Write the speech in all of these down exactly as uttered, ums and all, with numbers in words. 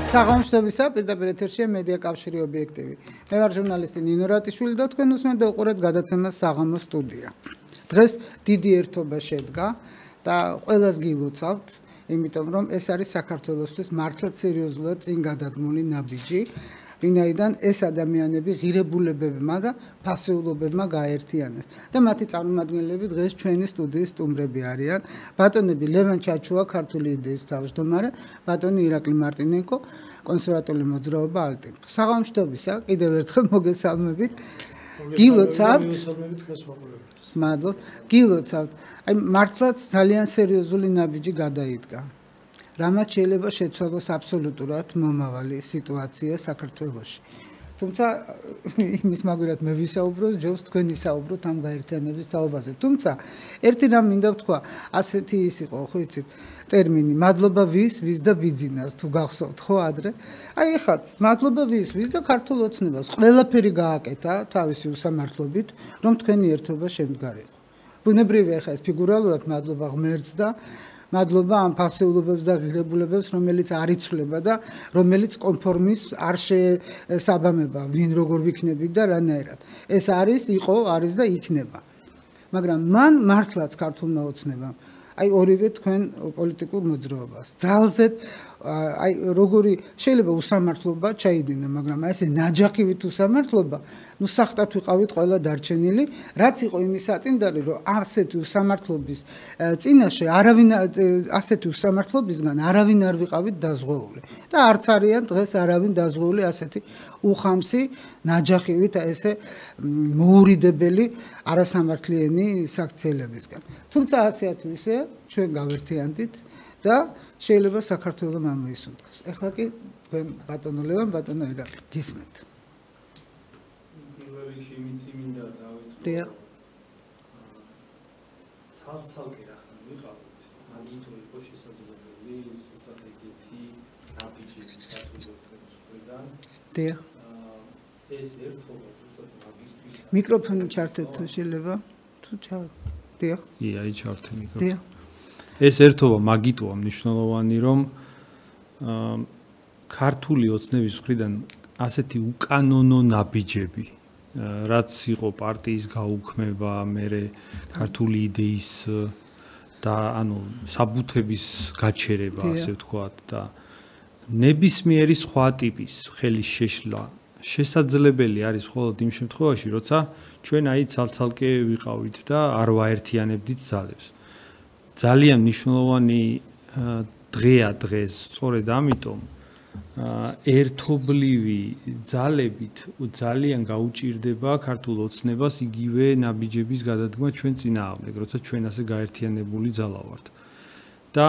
საღამოშობისა პირდაპირ ეთერშია მედია კავშირი ობიექტივი. მე ვარ ჟურნალისტი ნინო რატიშვილი და თქვენ უსმენთ და უყურებთ გადაცემას საღამო სტუდია. დღეს დიდი ერთობა შედგა და ყველას გილოცავთ, იმიტომ რომ ეს არის საქართველოსთვის მართლაც სერიოზულად წინ გადადგმული ნაბიჯი, ვინაიდან ეს ადამიანები ღირებულებებმა და ფასეულობებმა გააერთიანეს და მათი წარმომადგენლები დღეს ჩვენი სტუდიის სტუმრები არიან. ბატონები ლევან ჩაჩუა, ქართული იდეის თავმჯდომარე, ბატონი ირაკლი მარტინენკო, კონსერვატორული მოძრაობა ალტიმპ. საღამოშობისა, კიდევ ერთხელ მოგესალმებით. გილოცავთ. მადლობთ. გილოცავთ. აი მართლაც ძალიან სერიოზული ნაბიჯი გადაიდგა. რამაც შეიძლება შეცვალოს აბსოლუტურად მომავალი სიტუაცია საქართველოში. თუმცა იმის მაგერად მე ვისაუბროს, ჯობს თქვენ ისაუბროთ ამ გაერთიანების თაობაზე. თუმცა ერთი რამ მინდა ვთქვა, ასეთი ის იყო, ხო იცით, ტერმინი მადლობა ვის, ვის და ბიძინას თუ გახსოვთ, ხო ადრე? აი ეხლა მადლობა ვის, ვის და ქართულ ოცნებას ყველაფერი გააკეთა თავისი უსამართლობით, რომ თქვენი ერთობა შემდგარიყო. ბუნებრივია ეხლა ეს ფიგურალურად მადლობა ღმერთს და მადლობა ამ ფასეულობებს და ღირებულებებს, რომელიც არ იცვლება და რომელიც კონფორმის არ შესაბამება, ვინ როგორ ვიქნებით და რანაირად. ეს არის, იყო, არის და იქნება. მაგრამ მან მართლაც ქართულმა ოცნებამ, აი ორივე თქვენ პოლიტიკურ მოძრაობას, ძალზედ აი როგორი შეიძლება უსამართლობა ჩაიდინა, მაგრამ აი ესე ნაჯახივით უსამართლობა, ნუ სახტად ვიყავით ყველა დარჩენილი, რაც იყო იმის საწინდარი, რომ ასეთი უსამართლობის წინაშე არავინ ასეთი უსამართლობისგან არავინ არ ვიყავით დაზღვეული და არც არიან დღეს არავინ დაზღვეული ასეთი უხამსი ნაჯახივით ესე მოურიდებელი არასამართლიანი საქციელებისგან. თუმცა ასე თუ ისე ჩვენ გავერთიანდით და შეიძლება საქართველოს ამოისუნთქოს. ეხლა კი თქვენ ბატონო ლევან, ბატონო ირაკლი, გისმენთ. პირველ რიგში იმითი მინდა დავიწყო. დიახ. ცალ-ცალკე რა ხარ ვიყავით. მაგითო იყო შესაძლებელი ზუსტად ეგეთი ნაბიჯები საქართველოს მხრიდან. დიახ. ეს ერთობა ზუსტად მაგისტრის მიკროფონი ჩართეთ თუ შეიძლება? თუ ჩა. დიახ. ია, აი ჩართე მიკროფონი. დიახ. ეს ერთობა მაგიტოა მნიშვნელოვანი, რომ ქართული ოცნების მხრიდან ასეთი უკანონო ნაბიჯები, რაც იყო პარტიის გაუქმება, მერე ქართული იდეის და ანუ საბუთების გაჩერება, ასე ვთქვათ და ნებისმიერი სხვა ტიპის ხელის შეშლა შესაძლებელი არის მხოლოდ იმ შემთხვევაში, როცა ჩვენ აი ცალ-ცალკე ვიყავით და არ ვაერთიანებდით ძალებს. ძალიან მნიშვნელოვანი დღეა დღეს, სწორედ ამიტომ ერთობლივი ძალებით ძალიან გაუჭირდება ქართულ ოცნებას იგივე ნაბიჯების გადადგმა ჩვენ წინააღმდეგ, როცა ჩვენ ასე გაერთიანებული ძალა ვართ. და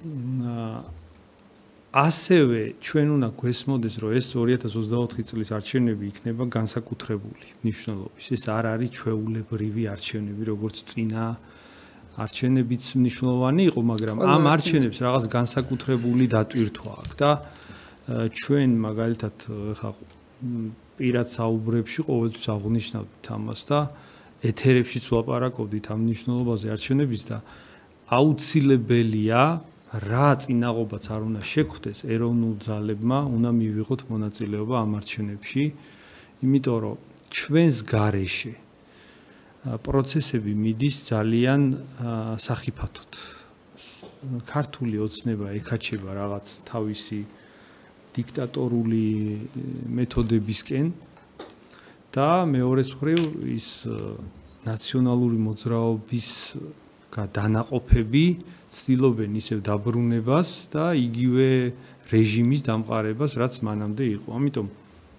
ასევე ჩვენ უნდა გვესმოდეს, რომ ეს ორი ათას ოცდაოთხი წლის არჩევნები იქნება განსაკუთრებული მნიშვნელობის. ეს არ არის ჩვეულებრივი არჩევნები, როგორც წინა არჩევნებიც მნიშვნელოვანი იყო, მაგრამ ამ არჩევნებს რაღაც განსაკუთრებული დატვირთვა აქვს და ჩვენ მაგალითად ხა პირად საუბრებში ყოველთვის აღნიშნავთ ამას და ეთერებშიც ვლაპარაკობდით ამ მნიშვნელობაზე არჩევნების და აუცილებელია რა წინაღობაც არ უნდა შეგვხვდეს ეროვნულ ძალებმა უნდა მივიღოთ მონაწილეობა ამ არჩევნებში, იმიტომ რომ ჩვენს გარეშე პროცესები მიდის ძალიან სახიფათოდ. ქართული ოცნება ეკაჩება რაღაც თავისი დიქტატორული მეთოდებისკენ და მეორეს მხრივ ის ნაციონალური მოძრაობის დანაყოფები ცდილობენ ისევ დაბრუნებას და იგივე რეჟიმის დამყარებას, რაც მანამდე იყო. ამიტომ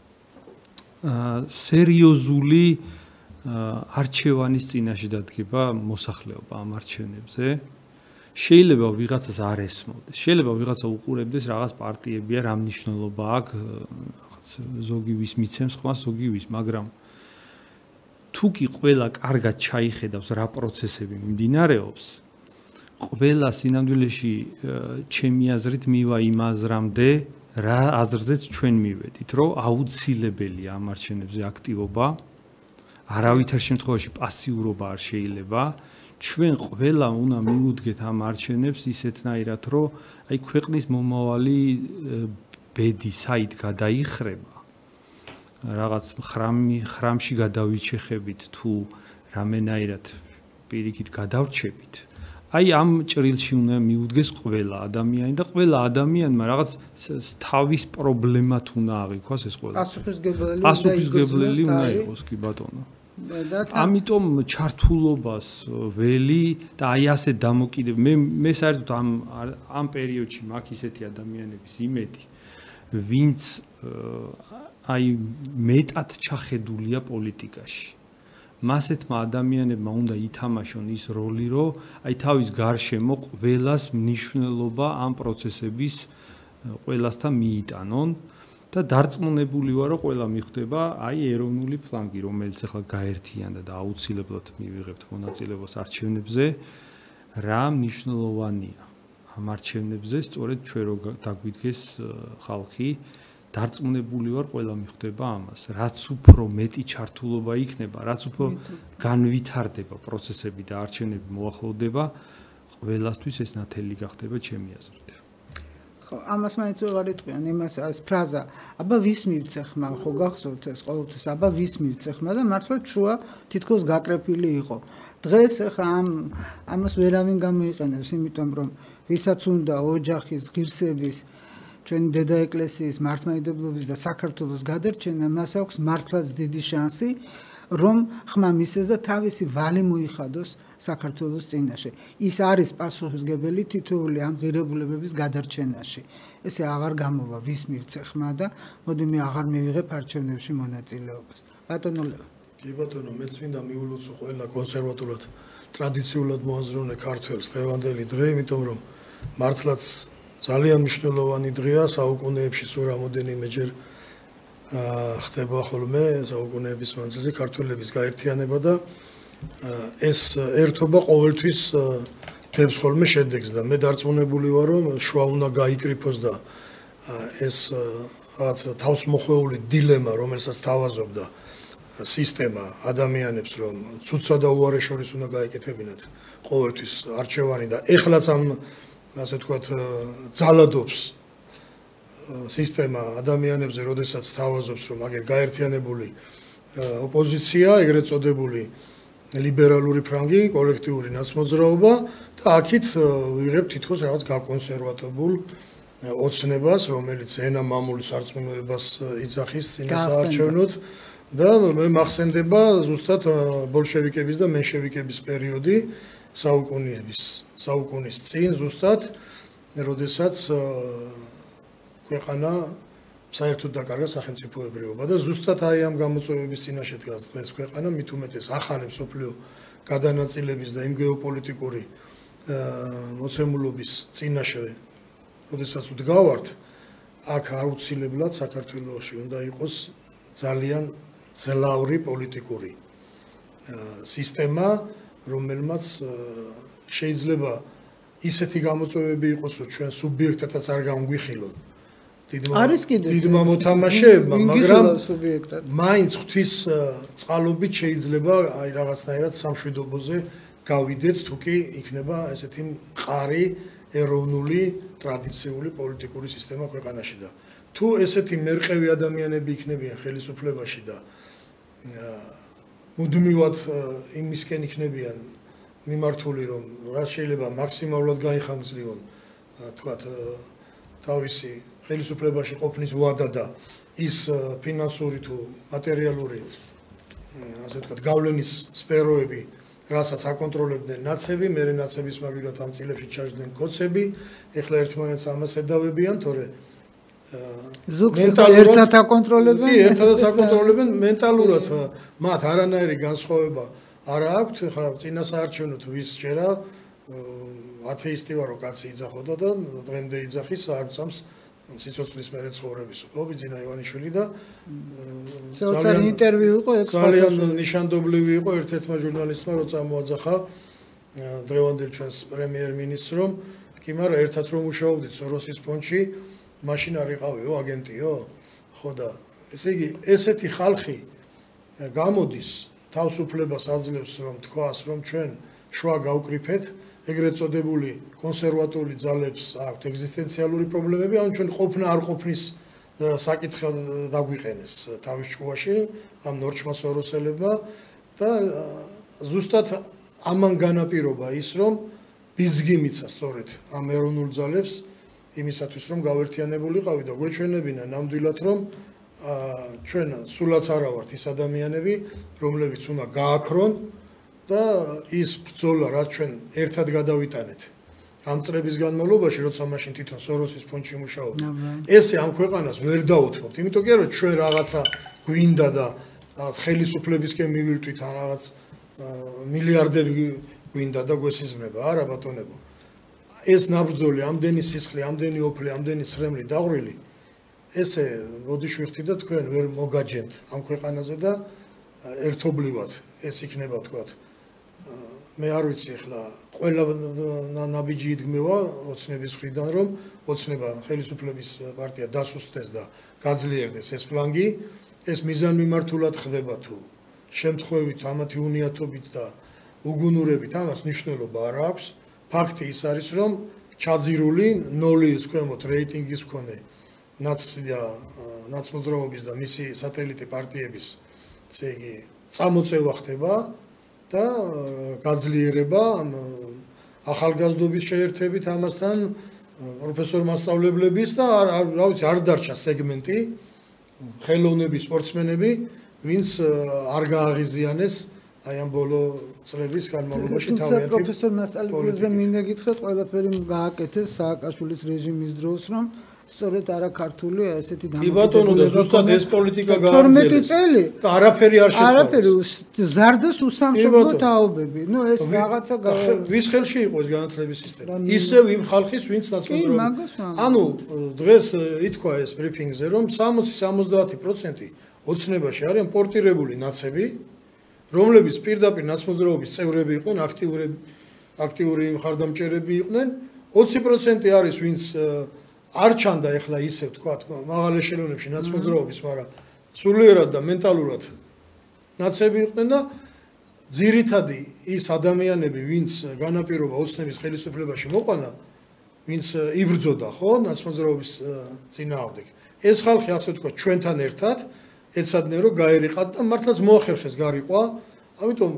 სერიოზული არჩევანის წინაშე დადგება მოსახლეობა ამ არჩევნებზე. შეიძლება ვიღაცას არ ესმოდეს, შეიძლება ვიღაცა უყურებდეს რაღაც პარტიებია, რა მნიშვნელობა აქვს, რაღაც ზოგი ვის მიცემს ხმას, ზოგი ვის, მაგრამ თუ კი ყველა კარგად ჩაიხედავს რა პროცესები მიმდინარეობს, ყველა სინამდვილეში ჩემი აზრით მივა იმ აზრამდე, რა აზრზეც ჩვენ მივედით, რომ აუცილებელია ამ არჩევნებზე აქტივობა, არავითარ შემთხვევაში პასიურობა არ შეიძლება. ჩვენ ყველა უნდა მიუდგეთ ამ არჩევნებს ისეთნაირად, რომ აი ქვეყნის მომავალი ბედი საით გადაიხრება რაღაც ხრამი ხრამში გადავიჩეხებით თუ რამენაირად პირიქით გადავრჩებით აი ამ ჭრილში უნდა მიუდგეს ყველა ადამიანი და ყველა ადამიანმა რაღაც თავის პრობლემათ უნდა აღიქვას ეს ყველა პასუხისგებელი პასუხისგებელი უნდა იყოს კი ბატონო ამიტომ ჩართულობას ველი და აი ასე დამოკიდებ მე მე საერთოდ ამ ამ პერიოდში მაქვს ისეთი ადამიანების იმედი ვინც აი მეტად ჩახედულია პოლიტიკაში მასეთმა ადამიანებმა უნდა ითამაშონ ის როლი, რომ აი თავის გარშემო ყველას მნიშვნელობა ამ პროცესების ყველასთან მიიტანონ და დარწმუნებული ვარ, რომ ყველა მიხვდება აი ეროვნული ფლანგი, რომელიც ახლა გაერთიანდა და აუცილებლად მივიღებთ მონაწილეობას არჩევნებზე, რა მნიშვნელოვანია ამ არჩევნებზე, სწორედ ჩვენ რო დაგვიდგეს ხალხი დარწმუნებული ვარ ყველა მიხვდება ამას რაც უფრო მეტი ჩართულობა იქნება რაც უფრო განვითარდება პროცესები და არჩევნები მოახლოვდება ყველასთვის ეს ნათელი გახდება ჩემი აზრით ხო ამას მაინც ვეღარ იტყვიან იმას ეს ფრაზა აბა ვის მივცე ხმა ხო გახსოვთ ეს ყოველთვის აბა ვის მივცე ხმა და მართლა შუა თითქოს გაკრეფილი იყო დღეს ხა ამ ამას ვერავინ გამოიყენებს იმიტომ რომ ვისაც უნდა ოჯახის ღირსების ჩვენი დედა ეკლესიის მართლმადიდებლობის და საქართველოს გადარჩენა მას აქვს მართლაც დიდი შანსი რომ ხმა მისცეს და თავისი ვალი მოიხადოს საქართველოს წინაშე ის არის პასუხისგებელი თითოეული ამ ღირებულებების გადარჩენაში ესე აღარ გამოვა ვის მივცე ხმა და მოდი მე აღარ მივიღებ არჩევნებში მონაწილეობას ბატონო ლევ კი ბატონო მეც მინდა მიულოცო ყველა კონსერვატულად ტრადიციულად მოაზროვნე ქართველს დღევანდელი დღე იმიტომ რომ მართლაც ძალიან მნიშვნელოვანი დღეა საუკუნეებში სულ რამოდენიმეჯერ ხდება ხოლმე საუკუნეების მანძილზე ქართველების გაერთიანება და ეს ერთობა ყოველთვის დებს ხოლმე შედეგს და მე დარწმუნებული ვარ რომ შუა უნდა გაიკრიფოს და ეს რაღაც თავსმოხვეული დილემა რომელსაც თავაზობდა სისტემა ადამიანებს რომ ცუცა და უარე შორის უნდა გაეკეთებინათ ყოველთვის არჩევანი და ეხლაც ამ ასე თქვათ ძალადობს სისტემა ადამიანებზე, როდესაც თავაზობს, რომ აგერ გაერთიანებული ოპოზიცია, ეგრეთ წოდებული ლიბერალური ფრანგი, კოლექტიური ნაცმოძრაობა და აქეთ ვიღებ თითქოს რაღაც გაკონსერვატებულ ოცნებას, რომელიც ენა მამული სარწმუნოებას იძახის წინასაარჩევნოდ და მე მახსენდება ზუსტად ბოლშევიკების და მენშევიკების პერიოდი საუკუნეების საუკუნის წინ ზუსტად როდესაც ქვეყანა საერთოდ დაკარგა სახელმწიფოებრიობა და ზუსტად აი ამ გამოწვევების წინაშე დგას დღეს ქვეყანა მით უმეტეს ახალი მსოფლიო გადანაწილების და იმ გეოპოლიტიკური მოცემულობის წინაშე როდესაც ვდგავართ აქ აუცილებლად საქართველოში უნდა იყოს ძალიან ძლავრი პოლიტიკური სისტემა რომელმაც შეიძლება ისეთი გამოწვევები იყოს რომ ჩვენ სუბიექტათაც არ გამგვიხილონ დიდმა მოთამაშეებმა მაგრამ მაინც ღვთის წყალობით შეიძლება აი რაღაცნაირად სამშვიდობოზე გავიდეთ თუკი იქნება ესეთი მყარი ეროვნული ტრადიციული პოლიტიკური სისტემა ქვეყანაში და თუ ესეთი მერყევი ადამიანები იქნებიან ხელისუფლებაში და მუდმივად იმისკენ იქნებიან მიმართული რომ რაც შეიძლება მაქსიმალურად გაიხანგძლიონ თქვათ თავისი ხელისუფლებაში ყოფნის ვადა და ის ფინანსური თუ მატერიალური ასე ვთქვათ გავლენის სფეროები რასაც აკონტროლებდნენ ნაცები, მერე ნაცების მაგივრად ამ წილებში ჩაჯდნენ კოცები, ეხლა ერთმანეთს ამას ედავებიან, თორე ერთად აკონტროლებენ, კი, ერთადაც აკონტროლებენ მენტალურად მათ არანაირი განსხვავება არ აქვთ, ხა წინასაარჩევნოდ ვის შეერა ათეისტი ვარო კაცი იძახოდა და დღემდე იძახის არ წამს სიცოცხლის მერე ცხოვრების ხო ბიძინა ივანიშვილი და ძალიან ინტერვიუ იყო ეს ძალიან ნიშანდობლივი იყო ერთ-ერთმა ჟურნალისტმა რო წამოაძახა დღევანდელ ჩვენს პრემიერ-მინისტრს რომ კი მაგრამ ერთად რომ მუშაობდით სოროსის ფონდში მაშინ არ იყავიო აგენტიო ხო და ესე იგი ესეთი ხალხი გამოდის თავისუფლებას აძლევს რომ თქვას რომ ჩვენ შუა გავკრიფეთ ეგრეთ წოდებული კონსერვატორული ძალებს აქვთ ეგზისტენციალური პრობლემები, ან ჩვენ ყოფნა არ ყოფნის საკითხად დაგვიყენეს თავის ჭკუაში ამ ნორჩმა სოროსელებმა და ზუსტად ამან განაპირობა ის რომ ბიზგი მიცა სწორედ ამ ეროვნულ ძალებს იმისათვის რომ გავერთიანებულიყავი და გვეჩვენებინა ნამდვილად რომ ჩვენ სულაც არა ვართ ის ადამიანები რომლებიც უნდა გააქრონ და ის ბრძოლა რაც ჩვენ ერთად გადავიტანეთ ამ წლების განმავლობაში როცა მაშინ თვითონ სოროსის ფონდში მუშაობდა ესე ამ ქვეყანას ვერ დაუთმობთ იმიტომ კი არა რომ ჩვენ რაღაცა გვინდა და რაღაც ხელისუფლებისკენ მივირთვით ან რაღაც მილიარდები გვინდა და გვესიზმრება არა ბატონებო ეს ნაბრძოლი ამდენი სისხლი ამდენი ოფლი ამდენი სრემლი დაღვრილი ესე მოდიშ ვიხდი და თქვენ ვერ მოგაჯენთ ამ ქვეყანაზე და ერთობლივად ეს იქნება თქვათ მე არ ვიცი ახლა ყველა ნაბიჯი იდგმევა ოცნების მხრიდან რომ ოცნება ხელისუფლების პარტია დასუსტდეს და გაძლიერდეს ეს ფლანგი ეს მიზანმიმართულად ხდება თუ შემთხვევით ამათი უნიათობით და უგუნურებით ამას მნიშვნელობა არ აქვს ფაქტი ის არის რომ ჩაძირული ნოლის ქვემოთ რეიტინგის მქონე ნაცია ნაცმოძრაობის და მისი სატელიტი პარტიების ესე იგი წამოწევა ხდება და გაძლიერება ახალგაზრდობის შეერთებით ამასთან პროფესორ მასწავლებლების და რა ვიცი არ დარჩა სეგმენტი ხელოვნების სპორტსმენები ვინც არ გააღიზიანეს აი ამ ბოლო წლების განმავლობაში თავიანთი პროფესორ მასწავლებლებზე მინდა გითხრათ ყველაფერი გააკეთეს სააკაშვილის რეჟიმის დროს რომ სწორედ არა ქართული ესეთი დამოკიდებულება. კი ბატონო და ზუსტად ეს პოლიტიკა გააგრძელეს. და არაფერი არ შეცვალეს. არაფერი ზარდოს უსამშობლო თაობები. ნუ ეს რაღაცა ვის ხელში იყო ეს განათლების სისტემა? ისევ იმ ხალხის ვინც ნაცმოძრაობა. ანუ დღეს ითქვა ეს ბრიფინგზე რომ სამოცი სამოცდაათი პროცენტი ოცნებაში არიან პორტირებული ნაცები, რომლებიც პირდაპირ ნაცმოძრაობის წევრები იყვნენ, აქტიური აქტიური მხარდამჭერები იყვნენ, ოცი პროცენტი არის ვინც არ ჩანდა ეხლა ისე ვთქვათ მაღალ ეშელონებში ნაცმოძრაობის, მაგრამ სულიერად და მენტალურად ნაცები იყვნენ და ძირითადი ის ადამიანები, ვინც განაპირობა ოცნების ხელისუფლებაში მოყვანა, ვინც იბრძოდა ხო ნაცმოძრაობის წინააღმდეგ. ეს ხალხი ასე ვთქვათ ჩვენთან ერთად ეცადნენ რომ გაერიყათ და მართლაც მოახერხეს გარიყვა, ამიტომ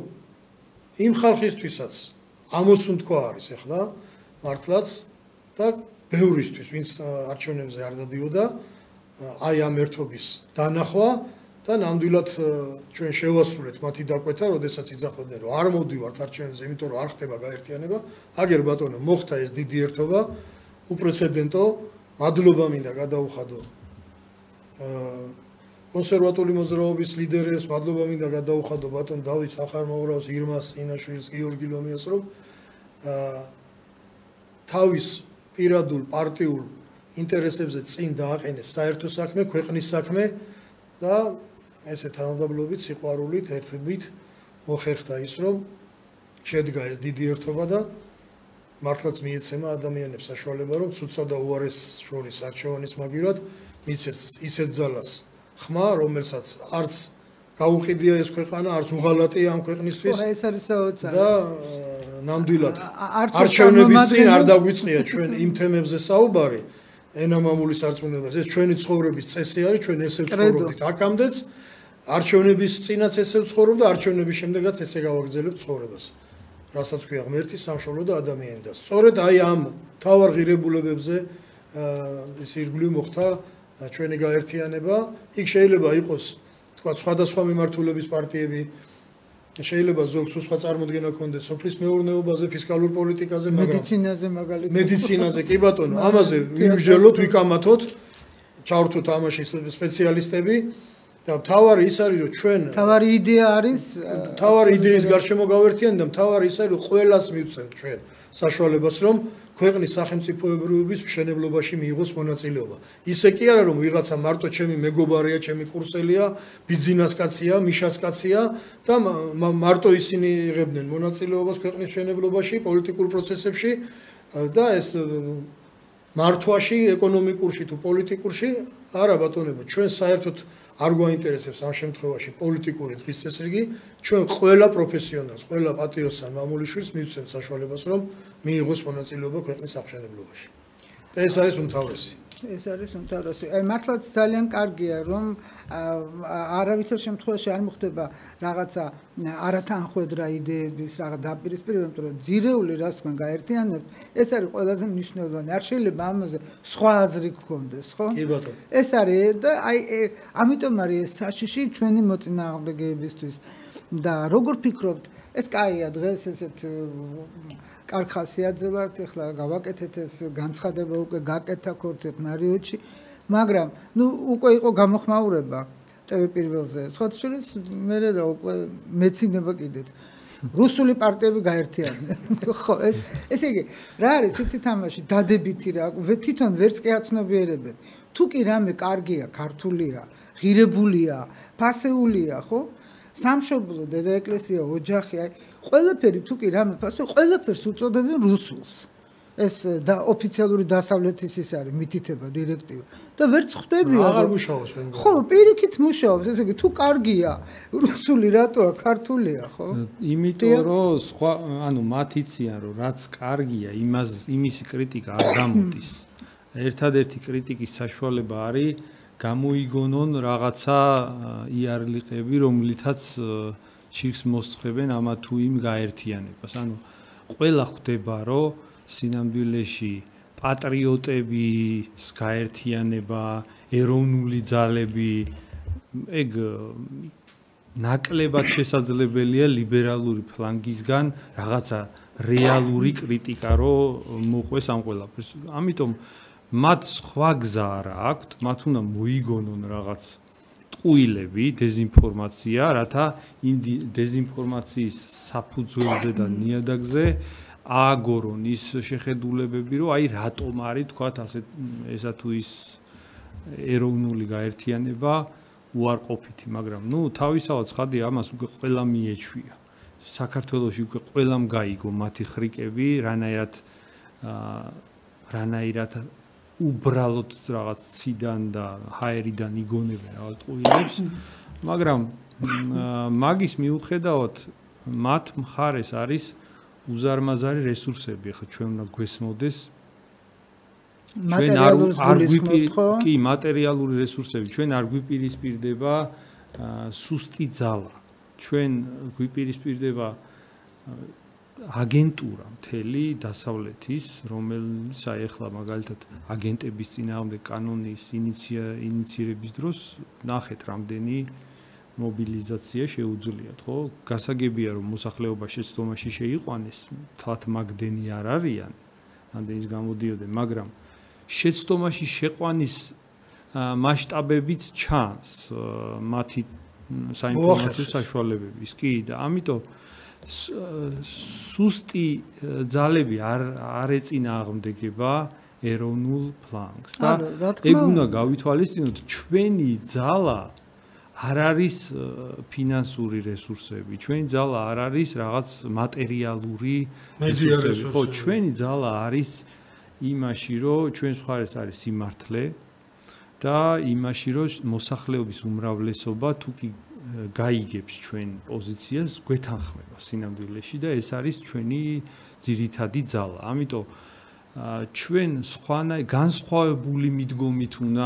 იმ ხალხისთვისაც ამოსუნთქვა არის ეხლა მართლაც და ბევრისთვის, ვინც არჩევნებზე არ დადიოდა, აი ამ ერთობის დანახვა და ნამდვილად ჩვენ შევასრულეთ მათი დაკვეთა, როდესაც იძახოდნენ, რომ არ მოვდივართ არჩევნებზე, იმიტომ რომ არ ხდება გაერთიანება. აგერ ბატონო, მოხდა ეს დიდი ერთობა, უპრეცედენტო, მადლობა მინდა გადაუხადო კონსერვატული მოძრაობის ლიდერებს, მადლობა მინდა გადაუხადო ბატონ დავით ახარმოურავს, ირმას ინაშვილს, გიორგი ლომიას, რომ თავის პირადულ პარტიულ ინტერესებზე წინ დააყენეს საერთო საქმე, ქვეყნის საქმე და ესე თანამდებობით, სიყვარულით, ერთობით მოხერხდა ის, რომ შედგა ეს დიდი ერთობა და მართლაც მიეცემა ადამიანებს საშუალება, რომ ცუცა და უარეს შორის არჩევანის მაგივრად მიცეს ისეთ ძალას ხმა, რომელსაც არც გაუყიდია ეს ქვეყანა, არც უღალატია ამ ქვეყნისთვის. ეს არის საოცარი. და ნამდვილად არჩევნების წინ არ დაგვიწყია ჩვენ იმ თემებზე საუბარი, ენამამულის არწმუნებას. ეს ჩვენი ცხოვრების წესი არის, ჩვენ ესე ვცხოვრობდით აქამდეც, არჩევნების წინაც ესე ვცხოვრობ და არჩევნების შემდეგაც ესე გავაგრძელებ ცხოვრებას. რასაც ქვია ღმერთი, სამშობლო და ადამიანი და სწორედ აი ამ თავარ ღირებულებებზე ეს ირგვლივ მოხდა ჩვენი გაერთიანება. იქ შეიძლება იყოს თქვა სხვადასხვა მიმართულების პარტიები, შეიძლება ზოგს სხვა წარმოდგენა ქონდეს სოფლის მეურნეობაზე, ფისკალურ პოლიტიკაზე, მაგრამ მედიცინაზე მაგალითად. მედიცინაზე კი ბატონო, ამაზე ვიმსჯელოთ, ვიკამათოთ, ჩავრთოთ ამაში სპეციალისტები და თავარი ის არის, რომ ჩვენ თავარი იდეა არის, თავარი იდეის გარშემო გავერთიან და თავარი ის არის, რომ ყველას მივცემთ ჩვენ საშუალებას, რომ ქვეყნის სახელმწიფოებრიობის მშენებლობაში მიიღოს მონაწილეობა. ისე კი არა რომ ვიღაცა მარტო ჩემი მეგობარია, ჩემი კურსელია, ბიძინასკაცია, მიშასკაცია და მარტო ისინი იღებდნენ მონაწილეობას ქვეყნის მშენებლობაში, პოლიტიკურ პროცესებში და ეს მართვაში, ეკონომიკურში თუ პოლიტიკურში არა ბატონებო, ჩვენ საერთოდ არ გვაინტერესებს ამ შემთხვევაში პოლიტიკური დღის წესრიგი, ჩვენ ყველა პროფესიონალს, ყველა პატრიოტსა მამულიშვილს მივცემთ საშუალებას, რომ მიიღოს მონაწილეობა ქვეყნის აღმშენებლობაში. და ეს არის უმთავრესი. ეს არის უმთავრესი. აი მართლაც ძალიან კარგია, რომ არავითარ შემთხვევაში არ მოხდება რაღაცა არათანხმედრა იდეების რაღაც დაპირისპირება, იმიტომ რომ ძირეული რას თქვენ გაერთიანებთ, ეს არის ყველაზე მნიშვნელოვანი. არ შეიძლება ამაზე სხვა აზრი გქონდეს, ხო? კი ბატონო. ეს არის და აი ამიტომ არის ეს საშიში ჩვენი მოწინააღმდეგეებისთვის. და როგორ ფიქრობთ, ეს კაია დღეს ესეთ კარგ ხასიათზე ვართ, ეხლა გავაკეთეთ ეს განცხადება უკვე გაკეთა ქორთეთ მარიოტში, მაგრამ ნუ უკვე იყო გამოხმაურება ტევ პირველზე. სხვათა შორის მე რა უკვე მეცინება კიდეც. რუსული პარტიები გაერთიანდნენ. ხო, ეს ესე იგი, რა არის იცი თამაში, დადებითი რა, თვითონ ვერც კი აცნობიერებენ. თუ კი რამე კარგია, ქართულია, ღირებულია, ფასეულია, ხო? სამშობლო, დედა ეკლესია, ოჯახი, აი, ყველაფერი თუ კი რამე ფასე, ყველაფერს უწოდებენ რუსულს. ეს და ოფიციალური დასავლეთის ის არის მითითება, დირექტივა. და ვერც ხვდებია. აღარ მუშაობს მე. ხო, პირიქით მუშაობს, ესე იგი, თუ კარგია, რუსული რატოა, ქართულია, ხო? იმიტომ რომ სხვა, ანუ მათ იციან, რომ რაც კარგია, იმას იმისი კრიტიკა არ გამოდის. ერთადერთი კრიტიკის საშუალება არის გამოიგონონ რაღაცა იარლიყები, რომლითაც ჩირს მოსწრებენ ამა თუ იმ გაერთიანებას. ანუ ყველა ხვდება, რომ სინამდვილეში პატრიოტების გაერთიანება, ეროვნული ძალები, ეგ ნაკლებად შესაძლებელია ლიბერალური ფლანგისგან რაღაცა რეალური კრიტიკა რო მოყვეს ამ ყველაფერს. ამიტომ მათ სხვა გზა არ აქვთ, მათ უნდა მოიგონონ რაღაც ტყუილები, დეзинფორმაცია, რათა იმ დეзинფორმაციის საფუძველზე და ნიადაგზე ააგორონ ის შეხედულებები, რომ აი რატომ არის თქვათ ასე ესა თუ ის ეროვნული გაერთიანება უარყოფითი, მაგრამ ნუ თავისთავად ცხადია, ამას უკვე ყველა მიეჩვია. საქართველოში უკვე ყველამ გაიგო მათი ხრიკები, რანაირად რანაირად უბრალოდ რაღაც ციდან და ჰაერიდან იგონებენ რაღაც ტყუილებს, მაგრამ მაგის მიუხედავად მათ მხარეს არის უზარმაზარი რესურსები, ახლა ჩვენ უნდა გვესმოდეს ჩვენ არ კი მატერიალური რესურსები, ჩვენ არ გვიპირისპირდება სუსტი ძალა, ჩვენ გვიპირისპირდება აგენტურა მთელი დასავლეთის, რომელიც აი ახლა მაგალითად აგენტების წინააღმდეგ კანონის ინიცირების დროს ნახეთ რამდენი მობილიზაცია შეუძლიათ, ხო? გასაგებია რომ მოსახლეობა შეცდომაში შეიყვანეს, თვათ მაგდენი არ არიან, ამდენის გამოდიოდნენ, მაგრამ შეცდომაში შეყვანის მასშტაბებიც ჩანს მათი საინფორმაციო საშუალებების. კი და ამიტომ სუსტი ძალები არ არ ეწინააღმდეგება ეროვნულ ფლანგს და ეგ უნდა გავითვალისწინოთ ჩვენი ძალა არ არის ფინანსური რესურსები, ჩვენი ძალა არ არის რაღაც მატერიალური რესურსები, ხო, ჩვენი ძალა არის იმაში, რომ ჩვენს მხარეს არის სიმართლე და იმაში, რომ მოსახლეობის უმრავლესობა თუ კი გაიგებს ჩვენ პოზიციას, გვეთანხმება სინამდვილეში და ეს არის ჩვენი ძირითადი ძალა. ამიტომ ჩვენ სხვანაირ განსხვავებული მიდგომით უნდა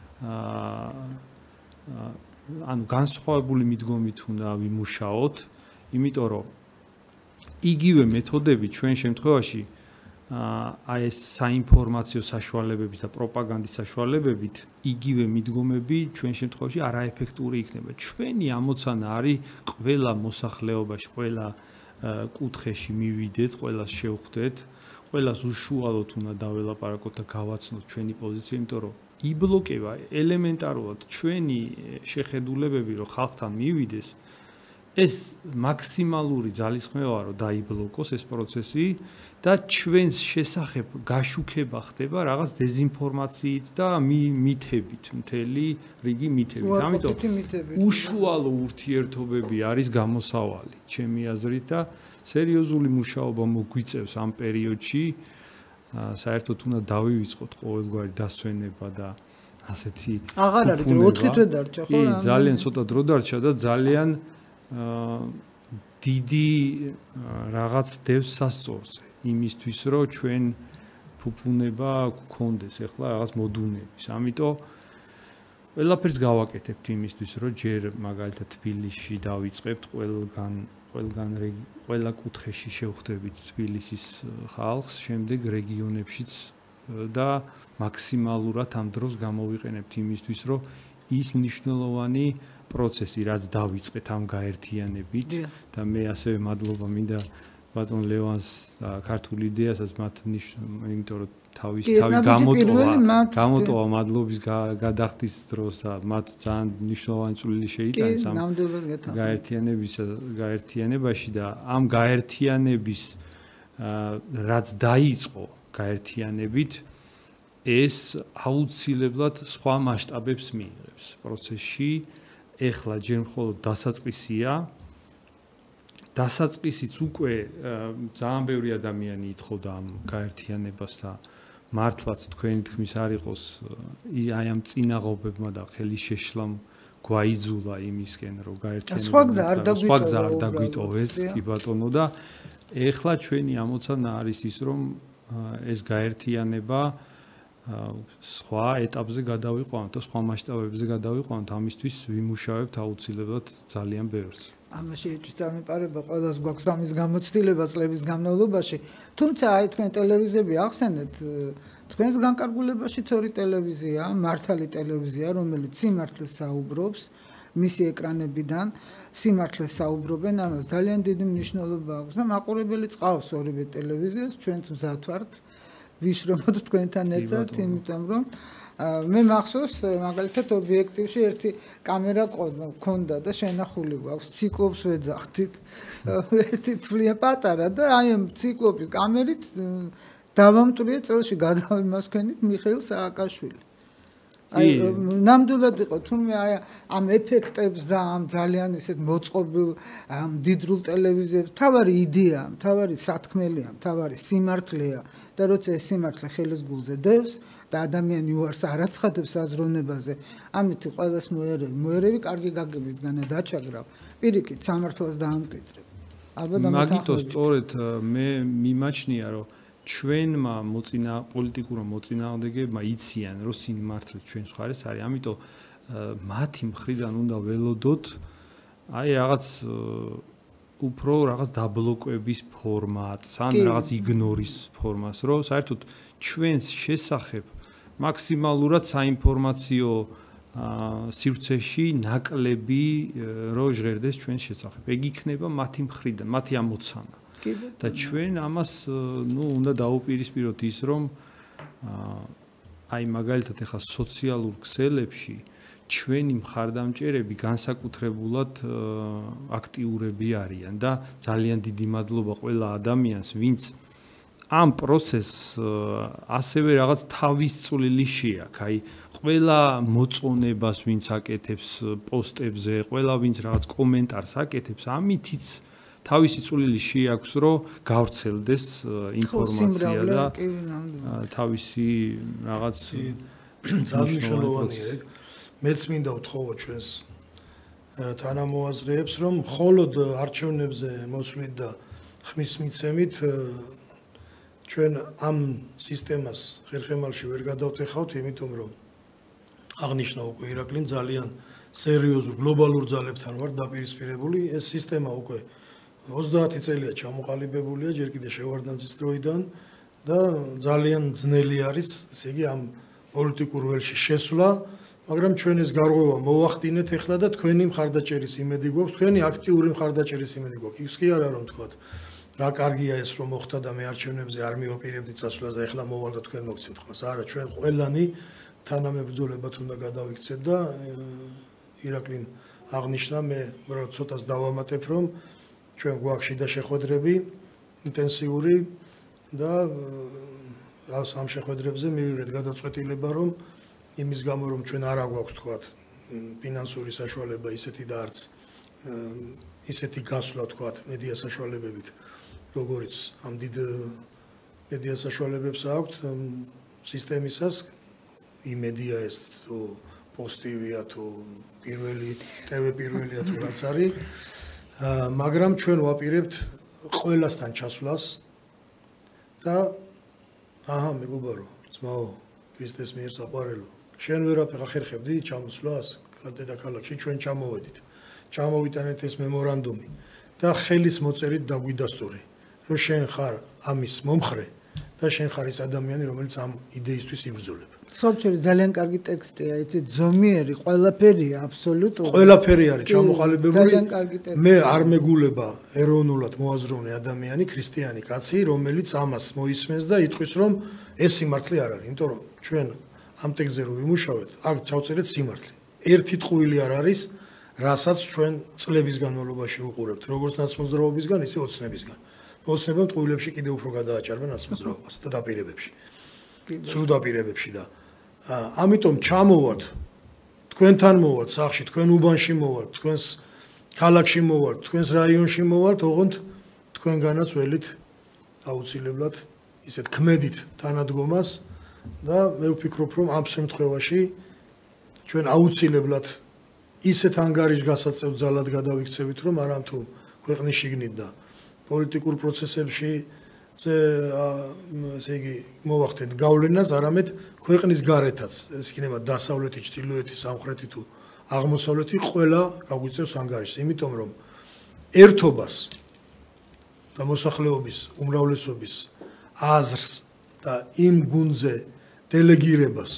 ანუ განსხვავებული მიდგომით უნდა ვიმუშაოთ, იმიტომ რომ იგივე მეთოდები ჩვენ შემთხვევაში აი ეს საინფორმაციო საშუალებების და პროპაგანდის საშუალებებით იგივე მიდგომები ჩვენ შემთხვევაში არაეფექტური იქნება. ჩვენი ამოცანა არის ყველა მოსახლეობაში, ყველა კუთხეში მივიდეთ, ყველას შევხვდეთ, ყველას უშუალოდ უნდა დაველაპარაკოთ და გავაცნოთ ჩვენი პოზიცია, იმიტომ რომ იბლოკება ელემენტარულად ჩვენი შეხედულებები, რომ ხალხთან მივიდეს, ეს მაქსიმალური ძალისხმევაა, რომ დაიბლოკოს ეს პროცესი და ჩვენს შესახებ გაშუქება ხდება რაღაც დეзинფორმაციით და მითებით, მთელი რიგი მითებით. ამიტომ უშუალო ურთიერთობები არის გამოსავალი, ჩემი აზრით და სერიოზული მუშაობა მოგვიწევს ამ პერიოდში. საერთოდ უნდა დავივიწყოთ ყოველგვარი დასვენება და ასეთი აღარ არის დრო ოთხი თვე დარჩა ხო? კი, ძალიან ცოტა დრო დარჩა და ძალიან დიდი რაღაც დევს სასწორზე იმისთვის, რომ ჩვენ ფუფუნება გქონდეს ახლა რაღაც მოდუნების. ამიტომ ყველაფერს გავაკეთებთ იმისთვის, რომ ჯერ მაგალითად თბილისში დავიწყებთ ყველგან ყველგან ყველა კუთხეში შევხვდებით თბილისის ხალხს, შემდეგ რეგიონებშიც და მაქსიმალურად ამ დროს გამოვიყენებთ იმისთვის, რომ ის მნიშვნელოვანი პროცესი, რაც დავიწყეთ ამ გაერთიანებით და მე ასევე მადლობა მინდა ბატონ ლევანს ქართული იდეასაც მათ იმიტომ რომ თავის თავი გამოტოვა გამოტოვა მადლობის გადახდის დროს და მათ ძალიან მნიშვნელოვანი წვლილი შეიტანეს ამ გაერთიანების გაერთიანებაში და ამ გაერთიანების რაც დაიწყო გაერთიანებით ეს აუცილებლად სხვა მასშტაბებს მიიღებს პროცესში ეხლა ჯერ მხოლოდ დასაწყისია დასაწყისიც უკვე ძალიან ბევრი ადამიანი ითხოვდა ამ გაერთიანებას და მართლაც თქვენი თქმის არ იყოს აი ამ წინაღობებმა და ხელის შეშლამ გვაიძულა იმისკენ რომ გაერთიანება სხვა გზა არ დაგვიტოვეს კი ბატონო და ეხლა ჩვენი ამოცანა არის ის რომ ეს გაერთიანება სხვა ეტაპზე გადავიყვანოთ და სხვა მასშტაბებზე გადავიყვანოთ ამისთვის ვიმუშავებთ აუცილებლად ძალიან ბევრს ამაში ეჭვს წარმატება ყველას გვაქვს ამის გამოცდილება წლების განმავლობაში თუმცა აი თქვენ ტელევიზიები ახსენეთ თქვენს განკარგულებაშიც ორი ტელევიზია მართალი ტელევიზია რომელიც სიმართლეს საუბრობს მისი ეკრანებიდან სიმართლეს საუბრობენ ამას ძალიან დიდი მნიშვნელობა აქვს და მაყურებელი წყავს ორივე ტელევიზიას ჩვენც მზად ვართ ვიშრომოთ თქვენთან ერთად იმიტომ რომ მე მახსოვს მაგალითად ობიექტივში ერთი კამერა მქონდა და შენახული გვაქვს ციკლოპს ვეძახდით ერთი თვლია პატარა და აი ამ ციკლოპის კამერით დავამტვრიე წელში გადავიმასქენით მიხეილ სააკაშვილი აი ნამდვილად იყო თუმე აი ამ ეფექტებს და ამ ძალიან ისეთ მოწყობილ ამ დიდრულ ტელევიზიებს თავარი იდეა, თავარი სათქმელია, თავარი სიმართლეა და როცა ეს სიმართლე ხელის გულზე დევს და ადამიანი უარს არ აცხადებს აზროვნებაზე, ამით ყველას მოერევი, მოერევი კარგი გაგებით განა დაჩაგრავ, პირიქით სამართლას დაამკვიდრებ. ალბათ მაგიტოს სწორედ მე მიმაჩნია რომ ჩვენმა მოწინა პოლიტიკურმა მოწინააღმდეგეებმა იციან რომ სიმართლე ჩვენს მხარეს არის ამიტომ მათი მხრიდან უნდა ველოდოთ აი რაღაც უფრო რაღაც დაბლოკების ფორმატს ან რაღაც იგნორის ფორმას რომ საერთოდ ჩვენს შესახებ მაქსიმალურად საინფორმაციო სივრცეში ნაკლები რო ჟღერდეს ჩვენს შესახებ ეგ იქნება მათი მხრიდან მათი ამოცანა და ჩვენ ამას ნუ უნდა დაუპირისპიროთ ის რომ აი მაგალითად ახლა სოციალურ ქსელებში ჩვენი მხარდამჭერები განსაკუთრებულად აქტიურები არიან და ძალიან დიდი მადლობა ყველა ადამიანს ვინც ამ პროცესს ასევე რაღაც თავის წვლილი შეაქვს აი ყველა მოწონებას ვინც აკეთებს პოსტებზე ყველა ვინც რაღაც კომენტარს აკეთებს ამითიც თავისი წვლილი შეაქვს რომ გავრცელდეს ინფორმაცია და თავისი რაღაც ძალმშრომლოვანია ეგ მეც მინდა ვთხოვო ჩვენს თანამოაზრეებს რომ მხოლოდ არჩევნებზე მოსვლით და ხმის მიცემით ჩვენ ამ სისტემას ხერხემალში ვერ გადავტეხავთ იმიტომ რომ აღნიშნა უკვე ირაკლიმ ძალიან სერიოზულ გლობალურ ძალებთან ვარ დაპირისპირებული ეს სისტემა უკვე ოცდაათი წელია ჩამოყალიბებულია ჯერ კიდე შევარდნაძის დროიდან და ძალიან ძნელი არის ესე იგი ამ პოლიტიკურ ველში შესვლა მაგრამ ჩვენ ეს გარღვევა მოვახდინეთ ახლა და თქვენი მხარდაჭერის იმედი გვაქვს თქვენი აქტიური მხარდაჭერის იმედი გვაქვს ის კი არა რომ თქვათ რა კარგია ეს რომ მოხდა და მე არჩევნებზე არ მივაპირებდი წასვლას და ახლა მოვალ და თქვენ მოგცემთ ხმას არა ჩვენ ყველანი თანამებრძოლებად უნდა გადავიქცეთ და ირაკლიმ აღნიშნა მე უბრალოდ ცოტას დავამატებ რომ ჩვენ გვაქვს შიდა შეხვედრები ინტენსიური და ამ შეხვედრებზე მივიღეთ გადაწყვეტილება რომ იმის გამო რომ ჩვენ არ აგვაქვს თქვათ ფინანსური საშუალება ისეთი და არც ისეთი გასვლა თქვათ მედია საშუალებებით როგორც ამ დიდ მედია საშუალებებს აქვთ სისტემისას იმედია ეს თუ პოსტივია თუ პირველი ტევ პირველია თუ რაც არის მაგრამ ჩვენ ვაპირებთ ყველასთან ჩასვლას და აჰა, მეგობარო, ძმაო, ქრისტეს მიერ საყვარელო. შენ ვერაფერ ახერხებდი ჩამოსვლას დედაქალაქში, ჩვენ ჩამოვედით. ჩამოვიტანეთ ეს მემორანდუმი და ხელის მოწერით დაგვიდასტური, რომ შენ ხარ ამის მომხრე და შენ ხარ ის ადამიანი, რომელიც ამ იდეისთვის იბრძოლება. სოციალური ძალიან კარგი ტექსტია, იცით, ზომიერი, ყველაფერია აბსოლუტურად. ყველაფერი არის ჩამოყალიბებული. ძალიან კარგი ტექსტია. მე არ მეგულება ეროვნულად მოაზროვნე ადამიანი, ქრისტიანი კაცი, რომელიც ამას მოისმენს და იტყვის, რომ ეს სიმართლე არ არის, იმიტომ რომ ჩვენ ამ ტექსტზე რო ვიმუშავეთ, აქ ჩავწერეთ სიმართლე. ერთი ტყუილი არ არის, რასაც ჩვენ წლების განმავლობაში ვუყურებთ, როგორც ნაცმოძრაობისგან, ისე ოცნებისგან. ოცნებამ ტყუილებში კიდევ უფრო გადააჭარბა ნაცმოძრაობას და დაპირებებში. ცრუ დაპირებებში და ამიტომ ჩამოვართ, თქვენთან მოვალთ სახლში, თქვენ უბანში მოვალთ, თქვენს ქალაქში მოვალთ, თქვენს რაიონში მოვალთ, ოღონდ თქვენგანაც ველით აუცილებლად ისეთ ქმედით თანადგომას და მე ვფიქრობ, რომ ამ შემთხვევაში ჩვენ აუცილებლად ისეთ ანგარიშგასაწევ ძალად გადავიქცევით, რომ არამ თუ ქვეყნის შიგნით და პოლიტიკურ პროცესებში ესე იგი მოვახდეთ გავლენას, არამედ ქვეყნის გარეთაც, ეს იქნება დასავლეთი, ჩრდილოეთი, სამხრეთი თუ აღმოსავლეთი, ყველა გაგვიწევს ანგარიშს, იმიტომ რომ ერთობას და მოსახლეობის უმრავლესობის აზრს და იმ გუნდზე დელეგირებას,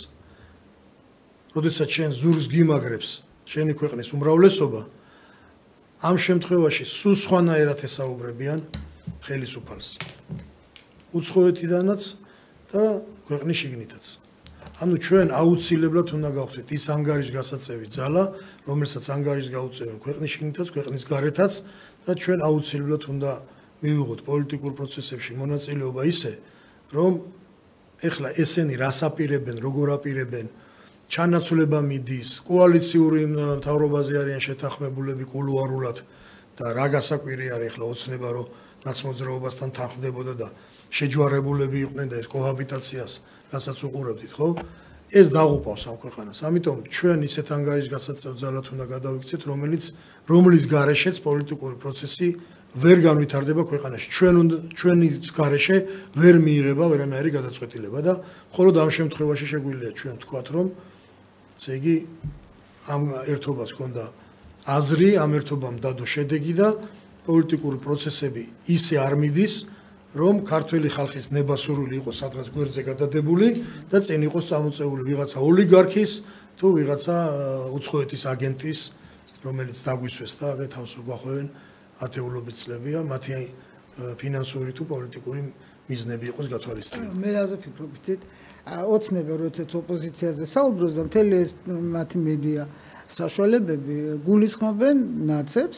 როდესაც შენ ზურგს გიმაგრებს შენი ქვეყნის უმრავლესობა, ამ შემთხვევაში სულ სხვანაირად ესაუბრებიან ხელისუფალს. უცხოეთიდანაც და ქვეყნის შიგნითაც. ანუ ჩვენ აუცილებლად უნდა გავხდეთ ის ანგარიშგასაწევი ძალა, რომელსაც ანგარიშს გაუწევენ ქვეყნის შიგნითაც, ქვეყნის გარეთაც და ჩვენ აუცილებლად უნდა მივიღოთ პოლიტიკურ პროცესებში მონაწილეობა ისე, რომ ეხლა ესენი რას აპირებენ, როგორ აპირებენ, ჩანაცვლება მიდის, კოალიციური მთავრობაზე არიან შეთანხმებულები კულუარულად და რა გასაკვირი არის ეხლა ოცნება, რომ ნაცმოძრაობასთან თანხმდებოდა და შეჯვარებულები იყვნენ და ეს კოჰაბიტაციას, რასაც უყურებდით, ხო? ეს დაღუპავს ამ ქვეყანას. ამიტომ ჩვენ ისეთ ანგარიშგასაწევ ძალად უნდა გადავიქცეთ, რომელიც რომლის გარეშეც პოლიტიკური პროცესი ვერ განვითარდება ქვეყანაში. ჩვენ ჩვენი გარეშე ვერ მიიღება ვერანაირი გადაწყვეტილება და მხოლოდ ამ შემთხვევაში შეგვიძლია ჩვენ თქვათ, რომ ესე იგი ამ ერთობას ჰქონდა აზრი, ამ ერთობამ დადო შედეგი და პოლიტიკური პროცესები ისე არ მიდის, რომ ქართველი ხალხის ნებასურვილი იყოს სადღაც გვერდზე გადადებული და წინ იყოს წამოწეული ვიღაცა ოლიგარქის თუ ვიღაცა უცხოეთის აგენტის, რომელიც დაგვისვეს და თავს გვახვევენ ათეულობით წლებია, მათი ფინანსური თუ პოლიტიკური მიზნები იყოს გათვალისწინებული. მე რაზე ვფიქრობ, იცით, ოცნება როდესაც ოპოზიციაზე საუბრობს და მთელი ეს მათი მედია საშუალებები გულისხმობენ ნაცებს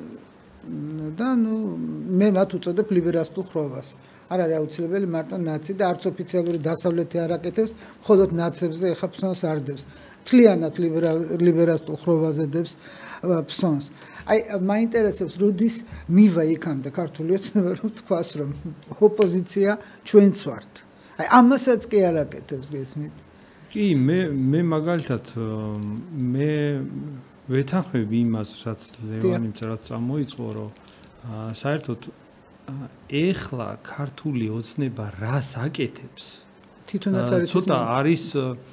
და ნუ მე მათ უწოდებ ლიბერალურ ხროვას. არ არის აუცილებელი მარტო ნაცი და არც ოფიციალური დასავლეთი არ აკეთებს, მხოლოდ ნაცებზე ეხა ფსონს არ დებს. მთლიანად ლიბერალურ ხროვაზე დებს ფსონს. აი მაინტერესებს, როდის მივა იქამდე ქართული ოცნება, რომ თქვას, რომ ოპოზიცია ჩვენც ვართ. აი ამასაც კი არ აკეთებს გესმით? კი, მე მე მაგალითად მე ვეთანხმები იმას, რაც ლევანიმ რაც წამოიწყო, რომ საერთოდ ეხლა ქართული ოცნება რას აკეთებს? თვითონაც არის ცოტა არის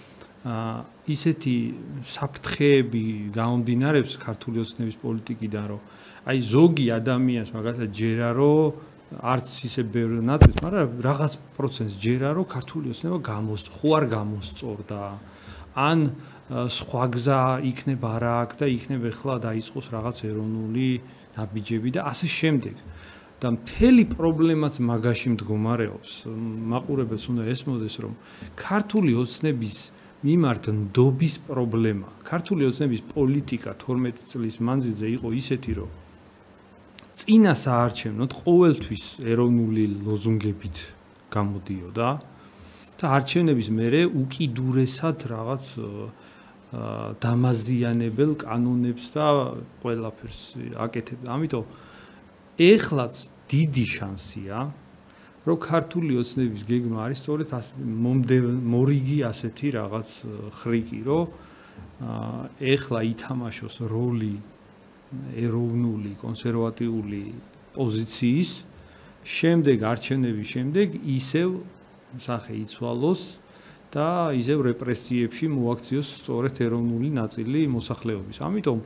ისეთი საფრთხეები გამომდინარეობს ქართული ოცნების პოლიტიკიდან, რომ აი ზოგი ადამიანს მაგალითად ჯერა, რომ არც ისე ბევრი ნაწილს, მაგრამ რაღაც პროცენტს ჯერა, რომ ქართული ოცნება გამოს ხო არ გამოსწორდა. ან სხვა გზა იქნება რა აქ და იქნება ახლა დაიწყოს რაღაც ეროვნული ნაბიჯები და ასე შემდეგ. და მთელი პრობლემაც მაგაში მდგომარეობს. მაყურებელს უნდა ესმოდეს, რომ ქართული ოცნების მიმართ ნდობის პრობლემა, ქართული ოცნების პოლიტიკა თორმეტი წლის მანძილზე იყო ისეთი, რომ წინა საარჩევნოდ ყოველთვის ეროვნული ლოზუნგებით გამოდიოდა და არჩევნების მერე უკიდურესად რაღაც დამაზიანებელ კანონებს და ყველაფერს აკეთებდა. ამიტომ ეხლაც დიდი შანსია, რომ ქართული ოცნების გეგმა არის სწორედ მორიგი ასეთი რაღაც ხრიკი, რომ ეხლა ითამაშოს როლი ეროვნული კონსერვატიული პოზიციის, შემდეგ არჩევნების შემდეგ ისევ სახე იცვალოს და ისევ რეპრესიებში მოაქციოს სწორედ ეროვნული ნაწილი მოსახლეობის. ამიტომ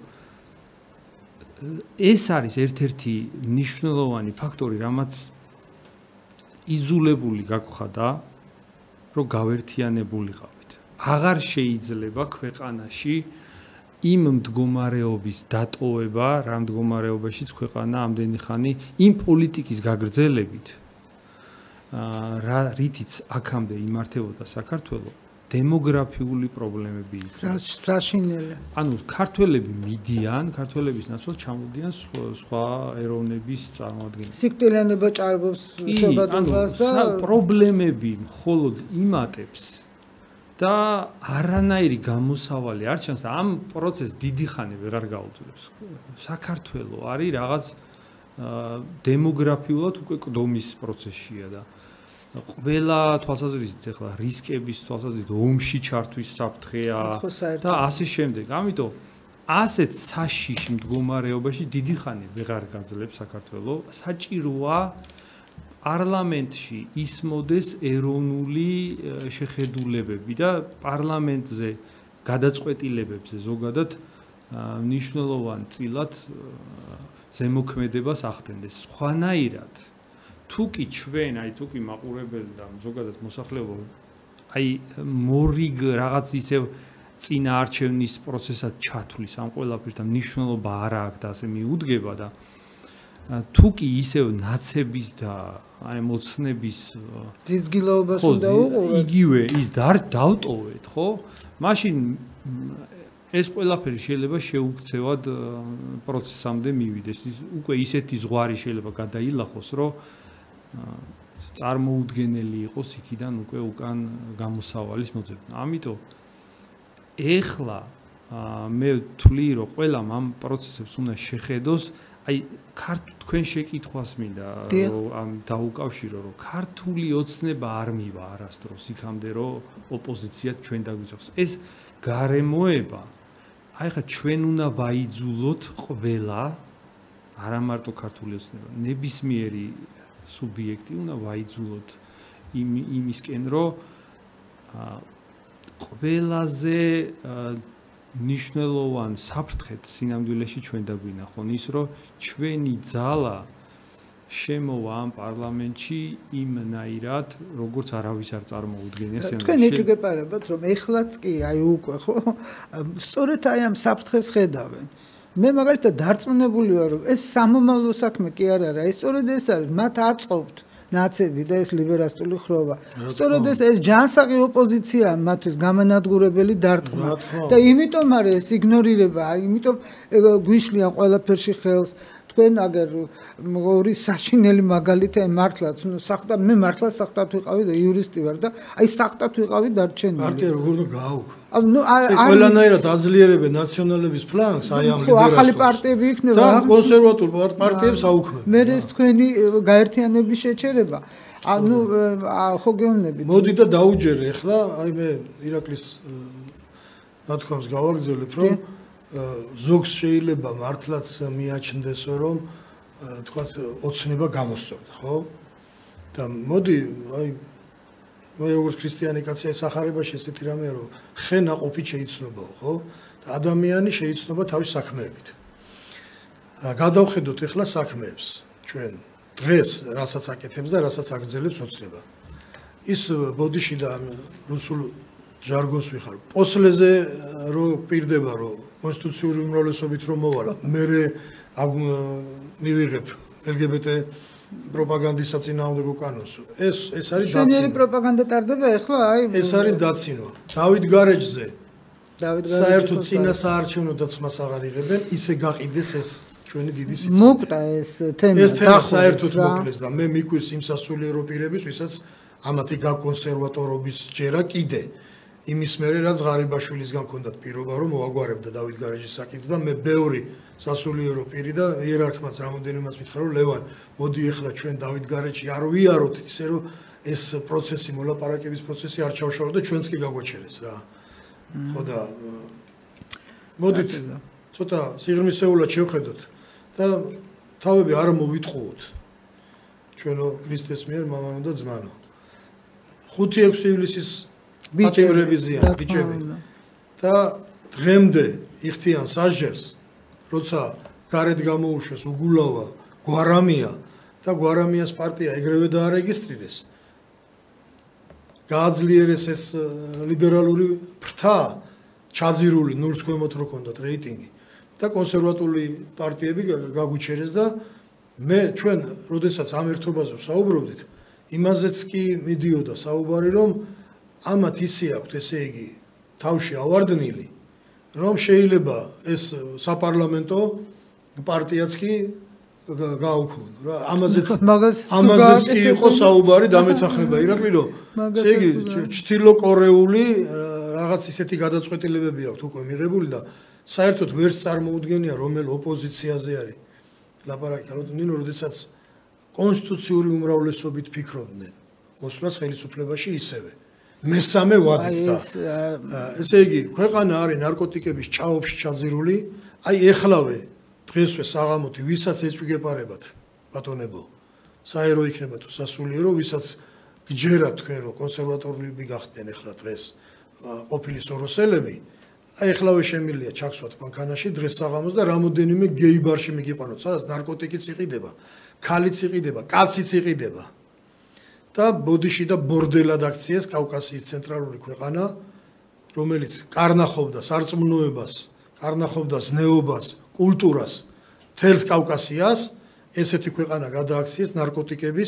ეს არის ერთ-ერთი მნიშვნელოვანი ფაქტორი, რამაც იზოლებული გაგვხადა, რომ გავერთიანებულიყავით. აღარ შეიძლება ქვეყანაში იმ მდგომარეობის დატოვება, რა მდგომარეობაშიც ქვეყანა ამდენი ხანი იმ პოლიტიკის გაგრძელებით, რა რითიც აქამდე იმართებოდა საქართველო, დემოგრაფიული პრობლემები იყო. საშინელი. ანუ ქართველები მიდიან, ქართველების ნაცვლად ჩამოდიან სხვა ეროვნების წარმოადგენლები. სიკვდილიანობა ჭარბობს შობადობას და პრობლემები მხოლოდ იმატებს და არანაირი გამოსავალი არ ჩანს და ამ პროცესს დიდი ხანი ვეღარ გაუძლებს. საქართველო არის რაღაც დემოგრაფიულად უკვე კდომის პროცესშია და ყველა თვალსაზრისით ახლა რისკების თვალსაზრისით ომში ჩართვის საფრთხეა და ასე შემდეგ. ამიტომ ასეთ საშიში მდგომარეობაში დიდი ხანი ვეღარ გაძლებს საქართველო. საჭიროა პარლამენტში ისმოდეს ეროვნული შეხედულებები და პარლამენტზე გადაწყვეტილებებზე ზოგადად მნიშვნელოვან წილად ზემოქმედებას ახდენდეს. სხვანაირად თუ კი ჩვენ, აი თუ კი მაყურებელი და ზოგადად მოსახლეობა აი მორიგ რაღაც ისევ წინა არჩევნის პროცესად ჩათვლის ამ ყველაფერს და მნიშვნელობა არ აქვს და ასე მიუდგება და თუ კი ისევ ნაცების და აი მოცნების ძიძგილოობას უნდა უყუროთ, იგივე ის დავტოვეთ, ხო? მაშინ ეს ყველაფერი შეიძლება შეუქცევად პროცესამდე მივიდეს. ის უკვე ისეთი ზღვარი შეიძლება გადაილახოს, რომ წარმოუდგენელი იყოს იქიდან უკვე უკან გამოსავალის მოძებნა. ამიტომ ეხლა მე ვთვლი, რომ ყველამ ამ პროცესებს უნდა შეხედოს, აი თქვენ შეკითხვას მინდა რომ ამ დაუკავშირო, რომ ქართული ოცნება არ მივა არასდროს იქამდე, რომ ოპოზიციად ჩვენ დაგვიძახოს. ეს გარემოება, აი ხა ჩვენ უნდა ვაიძულოთ ყველა, არა მარტო ქართული ოცნება, ნებისმიერი სუბიექტი უნდა ვაიძულოთ იმისკენ, რომ ყველაზე მნიშვნელოვან საფრთხეთ სინამდვილეში ჩვენ დაგვინახონ ის, რომ ჩვენი ძალა შემოვა ამ პარლამენტში იმნაირად, როგორც არავის არ წარმოუდგენია. თქვენ ეჭვ გეპარებათ, რომ ეხლაც კი აი უკვე ხო სწორედ აი ამ საფრთხეს ხედავენ. მე მაგალითად დარწმუნებული ვარ, რომ ეს სამომავლო საქმე კი არ არის, ეს სწორედ ეს არის, მათ აწყობთ ნაცები და ეს ლიბერასტული ხროვა. სწორედ ეს ეს ჯანსაღი ოპოზიცია მათთვის გამანადგურებელი დარტყმა და იმიტომ არის ეს იგნორირება, იმიტომ გვიშლიან ყველაფერში ხელს. თქვენ აგერ ორი საშინელი მაგალითი მართლაც, ნუ სახტა მე მართლა სახტად ვიყავი და იურისტი ვარ და აი სახტად ვიყავი დარჩენილი. მარტო როგორ უნდა გააუქ. ნუ ყველანაირად აძლიერებენ ნაციონალების ფლანგს, აი ამ ლიბერალს. ახალი პარტიები იქნება და კონსერვატულ პარტიებს აუქმებენ. მე ეს თქვენი გაერთიანების შეჩერება. ანუ ხო გეუბნებით. მოდი და დაუჯერე ახლა, აი მე ირაკლის ნათქვამს გავაგრძელებ, რომ ზოგს შეიძლება მართლაც მიაჩნდესო, რომ თქვათ ოცნება გამოსწორდა, ხო? და მოდი, აი მე როგორც ქრისტიანი კაცი ესახარებაში ესეთი რამეა, რომ ხე ნაყოფით შეიცნობაო, ხო? და ადამიანი შეიცნობა თავის საქმეებით. გადავხედოთ ახლა საქმეებს ჩვენ დღეს, რასაც აკეთებს და რასაც აგრძელებს ოცნება. ის ბოდიში და რუსულ ჟარგონს ვიხარ. პოსლეზე რო პირდება, რომ კონსტიტუციური უმრავლესობით რომ მოვალა, მე მივიღებ ელ გი ბე ტე პროპაგანდის საწინააღმდეგო კანონს. ეს ეს არის დაცინვა. შენელი პროპაგანდა ტარდება ახლა, აი ეს არის დაცინვა. დავით გარეჯზე დავით გარეჯზე საერთოდ წინა საარჩევნო დაცმას აღარ იღებენ, ისე გაყიდეს ეს ჩვენი დიდი სიცხე. მოკტა ეს თემა. ეს თემა საერთოდ მოკლეს და მე მიკვირს იმ სასულიერო პირების, ვისაც ამათი გაკონსერვატორობის ჯერა კიდე იმის მერე რაც ღარიბაშვილისგან ჰქონდათ პირობა რომ მოაგვარებდა დავით გარეჯის საკითხს და მე ბევრი სასულიერო პირი და იერარქმაც რამოდენიმეც მითხრა რომ ლევან მოდი ახლა ჩვენ დავით გარეჯში არ ვიაროთ ისე რომ ეს პროცესი მოლაპარაკების პროცესი არ ჩავშალოთ და ჩვენც კი გაგვაჩერეს რა ხო და მოდით ცოტა სიღრმისეულად შევხედოთ და თავები არ მოვიტყუოთ ჩვენო ქრისტეს მიერ მამანო და ძმანო ხუთი ექვსი ივლისის პატიმრებიზიან ბიჭები და დღემდე იხდიან სასჯელს, როცა გარეთ გამოუშვეს უგულავა, გვარამია და გვარამიას პარტია ეგრევე დაარეგისტრირეს. გააძლიერეს ეს ლიბერალური ფრთა, ჩაძირული ნულს ქვემოთ რო ქონდათ რეიტინგი და კონსერვატული პარტიები გაგვიჩერეს და მე ჩვენ როდესაც ამ ერთობაზე ვსაუბრობდით, იმაზეც კი მიდიოდა საუბარი, რომ ამათ ისე აქვთ, ესე იგი, თავში ავარდნილი, რომ შეიძლება ეს საპარლამენტო პარტიაც კი გაუქმონ რა ამაზეც ამაზეც კი იყო საუბარი დამეთანხმება ირაკლი რომ ესე იგი ჩრდილო კორეული რაღაც ისეთი გადაწყვეტილებები აქვს უკვე მიღებული და საერთოდ ვერც წარმოუდგენია რომელ ოპოზიციაზე არის ლაპარაკი ალბათ ნინო როდესაც კონსტიტუციური უმრავლესობით ფიქრობდნენ მოსვლას ხელისუფლებაში ისევე მესამე ვადით და ესე იგი ქვეყანა არის ნარკოტიკების ჭაობში ჩაძირული აი ეხლავე დღესვე საღამოთი ვისაც ეჭვგეპარებათ ბატონებო საერო იქნება თუ სასულიერო ვისაც გჯერათ თქვენ რომ კონსერვატორები გახდნენ ეხლა დღეს ყოფილი სოროსელები აი ეხლავე შემილია ჩაქსვათ მანქანაში დღეს საღამოს და რამოდენიმე გეი ბარში მიგიყვანოთ სადაც ნარკოტიკიც იყიდება ქალიც იყიდება კაციც იყიდება და ბოდიში და ბორდელად აქციეს კავკასიის ცენტრალური ქვეყანა რომელიც კარნახობდა სარწმუნოებას კარნახობდა ზნეობას კულტურას თელს კავკასიას ესეთი ქვეყანა გადააქციეს ნარკოტიკების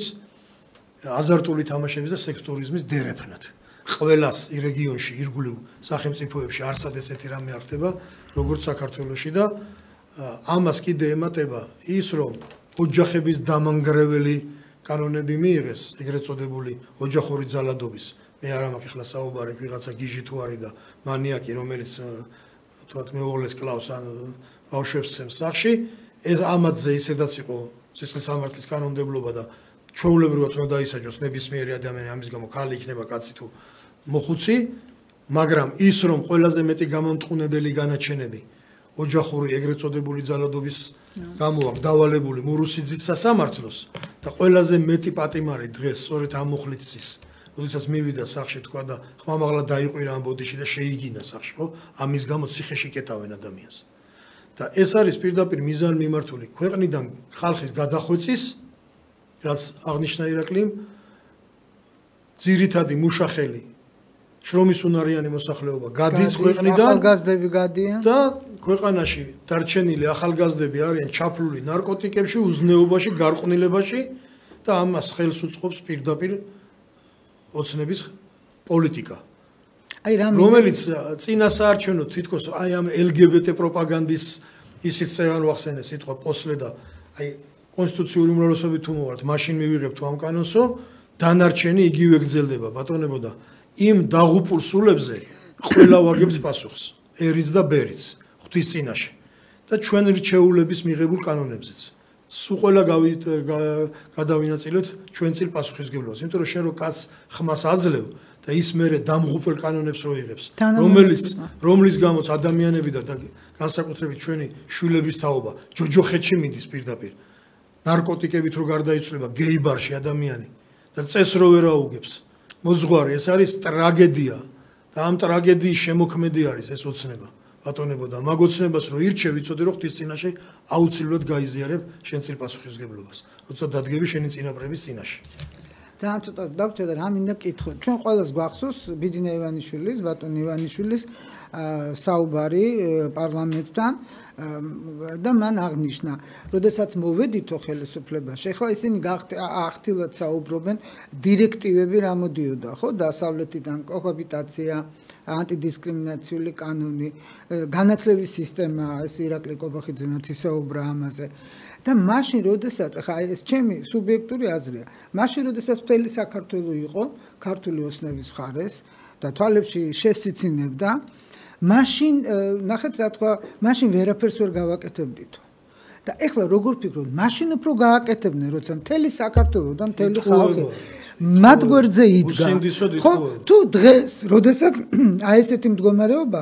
აზარტული თამაშების და სექს ტურიზმის დერეფნად ყველას რეგიონში ირგვლივ სახელმწიფოებში არსად ესეთი რამე არ ხდება როგორც საქართველოში და ამას კიდე ემატება ის რომ ოჯახების დამანგრეველი კანონები მიიღეს ეგრეთ წოდებული ოჯახური ძალადობის მე არ მაქვს ახლა საუბარი ვიღაცა გიჟი თუ არის და მანიაკი რომელიც თუათ მეუღლეს კლავს ან ბავშვებს ცემს სახში ეს ამათზე ისედაც იყო სისხლის სამართლის კანონმდებლობა და ჩვეულებრივად უნდა დაისაჯოს ნებისმიერი ადამიანი ამის გამო ქალი იქნება კაცი თუ მოხუცი მაგრამ ის რომ ყველაზე მეტი გამომტყუნებელი განაჩენები ოჯახური ეგრეთ წოდებული ძალადობის გამო აქვს დავალებული მურუსიძის სასამართლოს და ყველაზე მეტი პატიმარი დღეს სწორედ ამ მუხლიცის როდესაც მივიდა სახში თქვა და ხმამაღლა დაიყვირა ამ ბოდიში და შეიგინა სახში ხო ამის გამო ციხეში კეტავენ ადამიანს და ეს არის პირდაპირ მიზანმიმართული ქვეყნიდან ხალხის გადახვეწის რაც აღნიშნა ირაკლიმ ძირითადი მუშახელი შრომის უნარიანი მოსახლეობა გადის ქვეყნიდან ახალგაზრდები გადიან და ქვეყანაში დარჩენილი ახალგაზრდები არიან ჩაფლული ნარკოტიკებში უზნეობაში გარყვნილებაში და ამას ხელს უწყობს პირდაპირ ოცნების პოლიტიკა აი რამე რომელიც წინასაარჩევნო თითქოს აი ამ ელ გი ბე ტე პროპაგანდის ისიც წეგან ვახსენე სიტყვა პოსლე და აი კონსტიტუციური უმრავლესობით თუ მოვართ მაშინ მივიღებთ ამ კანონსო დანარჩენი იგივე გრძელდება ბატონებო და იმ დაღუპულ სულებზე ყველა ვაგებთ პასუხს ერიც და ბერიც ღვთის წინაშე და ჩვენ რჩეულების მიღებულ კანონებზეც სულ ყველა გადავინაწილოთ ჩვენ წილ პასუხისგებლობას იმიტომ რომ შენ რო კაც ხმას აძლევ და ის მერე დამღუპელ კანონებს რო იღებს რომელიც რომლის გამოც ადამიანები და განსაკუთრებით ჩვენი შვილების თაობა ჯოჯოხეთში მიდის პირდაპირ ნარკოტიკებით რო გარდაიცვლება გეი ბარში ადამიანი და წეს რო ვერ აუგებს მოძღვარი ეს არის ტრაგედია და ამ ტრაგედიის შემოქმედი არის ეს ოცნება ბატონებო და მაგ ოცნებას რო ირჩევ იცოდე რომ ღვთის წინაშე აუცილებლად გაიზიარებ შენ წილ პასუხისგებლობას როცა დადგები შენი წინაპრების წინაშე ძალიან ცოტა დაგჭირდა რა მინდა კითხო ჩვენ ყველას გვახსოვს ბიძინა ივანიშვილის ბატონ ივანიშვილის საუბარი პარლამენტთან და მან აღნიშნა როდესაც მოვედითო ხელისუფლებაში ახლა ისინი აღთილად საუბრობენ დირექტივები რა მოდიოდა ხო დასავლეთიდან კოჰაბიტაცია ანტიდისკრიმინაციული კანონი განათლების სისტემა ეს ირაკლი კობახიძე მათ ისაუბრა ამაზე და მაშინ როდესაც ხა ეს ჩემი სუბიექტური აზრია მაშინ როდესაც მთელი საქართველო იყო ქართული ოცნების მხარეს და თვალებში შესიცინებდა მაშინ ნახეთ რა თქვა მაშინ ვერაფერს ვერ გავაკეთებდით და ეხლა როგორ ფიქრობთ მაშინ უფრო გააკეთებდნენ როცა მთელი საქართველო და მთელი ხალხი მათ გვერდზე იდგა ხო თუ დღეს როდესაც აი ესეთი მდგომარეობა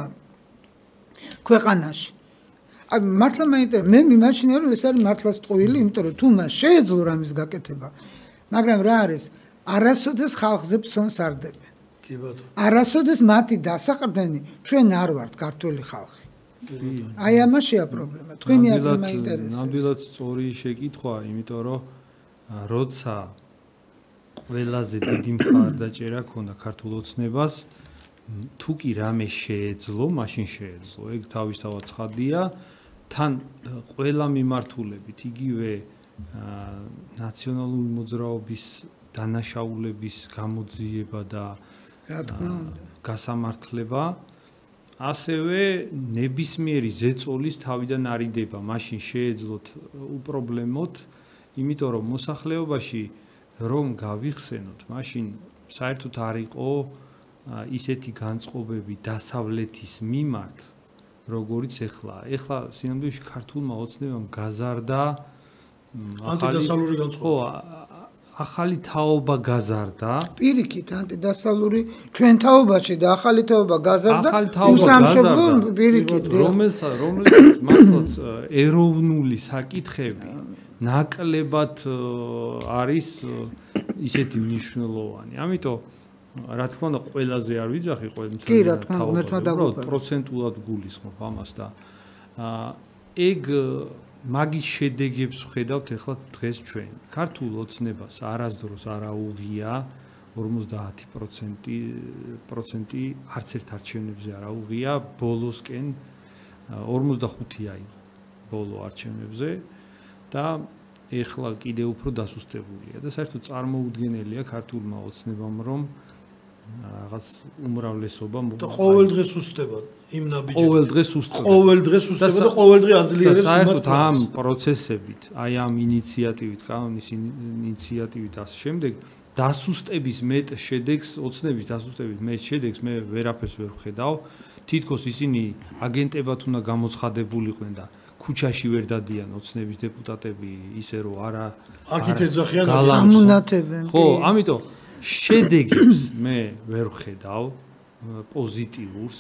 ქვეყანაში მართლა მაინტერესებს მე მიმაჩნია რომ ეს არის მართლაც ტყუილი იმიტომ რომ თუ მას შეეძლო რამის გაკეთება მაგრამ რა არის არასოდეს ხალხზე ფსონს არ დებენ. კი ბატონო. არასოდეს მათი დასაყრდენი ჩვენ არ ვართ ქართული ხალხი. აი ამაშია პრობლემა. თქვენი აზრი მაინტერესებს. ნამდვილად სწორი შეკითხვა, იმიტომ რომ როცა ყველაზე დიდი მხარდაჭერა ქონდა ქართულ ოცნებას, თუ კი რამე შეეძლო, მაშინ შეეძლო. ეგ თავისთავად ცხადია. თან ყველა მიმართულებით იგივე ნაციონალური მოძრაობის დანაშაულების გამოძიება და რა თქმა უნდა გასამართლება ასევე ნებისმიერი ზეწოლის თავიდან არიდება, მაშინ შეეძლოთ უპრობლემოთ, იმიტომ რომ მოსახლეობაში რომ გავიხსენოთ, მაშინ საერთოდ არ იყო ისეთი განწყობები დასავლეთის მიმართ, როგორიც ეხლა. ეხლა სინამდვილეში ქართულმა ოცნებამ გაზარდა ანტიდასავლური განწყობა. ახალი თაობა გაზარდა. პირიქით ანტიდასავლური ჩვენ თაობაში და ახალი თაობა გაზარდა. ახალი თაობა გაზარდა. პირიქით რომელსაც რომელსაც მართლაც ეროვნული საკითხები ნაკლებად არის ისეთი მნიშვნელოვანი. ამიტომ რა თქმა უნდა ყველაზე არ ვიძახი ყველა თაობა პროცენტულად გულისხმობ ამას და ეგ მაგის შედეგებს ვხედავთ ახლა დღეს ჩვენ. ქართულ ოცნებას არასდროს არ აუღია ორმოცდაათი პროცენტი არც ერთ არჩევნებზე არ აუღია, ბოლოსკენ ორმოცდახუთი აიღო ბოლო არჩევნებზე და ეხლა კიდევ უფრო დასუსტებულია და საერთოდ წარმოუდგენელია ქართულმა ოცნებამ რომ რაღაც უმრავლესობა და ყოველ დღეს უსტება იმ ნაბიჯებს. ყოველ დღეს უსტება. ყოველ დღეს უსტება და ყოველ დღე აძლიერებს იმათ. საერთოდ ამ პროცესებით, აი ამ ინიციატივით, კანონის ინიციატივით ასე შემდეგ დასუსტების მეტ შედეგს, ოცნების დასუსტების მეტ შედეგს მე ვერაფერს ვერ ვხედავ. თითქოს ისინი აგენტებად უნდა გამოცხადებულიყვნენ და ქუჩაში ვერ დადიან ოცნების დეპუტატები ისე რომ არა აქეთ ეძახიან გამონათებენ. ხო, ამიტომ შედეგებს მე ვერ ვხედავ პოზიტიურს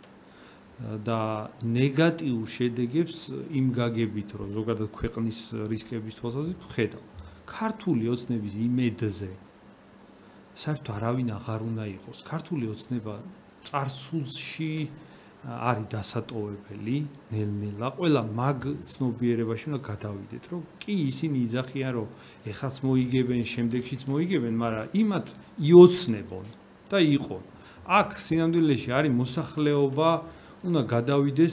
და ნეგატიურ შედეგებს იმ გაგებით რომ ზოგადად ქვეყნის რისკების თვალსაზრისით ვხედავ. ქართული ოცნების იმედზე საერთოდ არავინ აღარ უნდა იყოს. ქართული ოცნება წარსულში არის დასატოვებელი ნელ-ნელა. ყველა მაგ ცნობიერებაში უნდა გადავიდეთ, რომ კი ისინი იძახიან, რომ ეხაც მოიგებენ, შემდეგშიც მოიგებენ, მაგრამ იმათ იოცნებონ და იყონ. აქ სინამდვილეში არის მოსახლეობა, უნდა გადავიდეს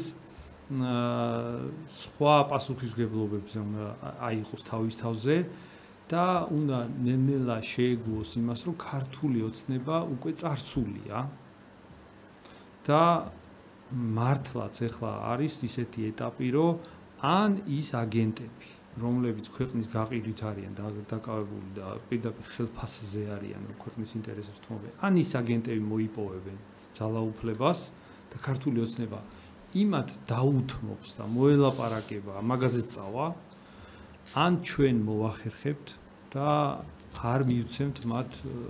სხვა პასუხისმგებლობებზე, უნდა აიყოს თავის თავზე და უნდა ნელ-ნელა შეეგუოს იმას, რომ ქართული ოცნება უკვე წარსულია და მართლაც ეხლა არის ისეთი ეტაპი, რომ ან ის აგენტები, რომლებიც ქვეყნის გაყიდვით არიან დაკავებული და პირდაპირ ხელფასზე არიან, რომ ქვეყნის ინტერესებს თმობენ, ან ის აგენტები მოიპოვებენ ძალაუფლებას და ქართული ოცნება იმათ დაუთმობს და მოელაპარაკება, მაგაზე წავა, ან ჩვენ მოვახერხებთ და არ მივცემთ მათ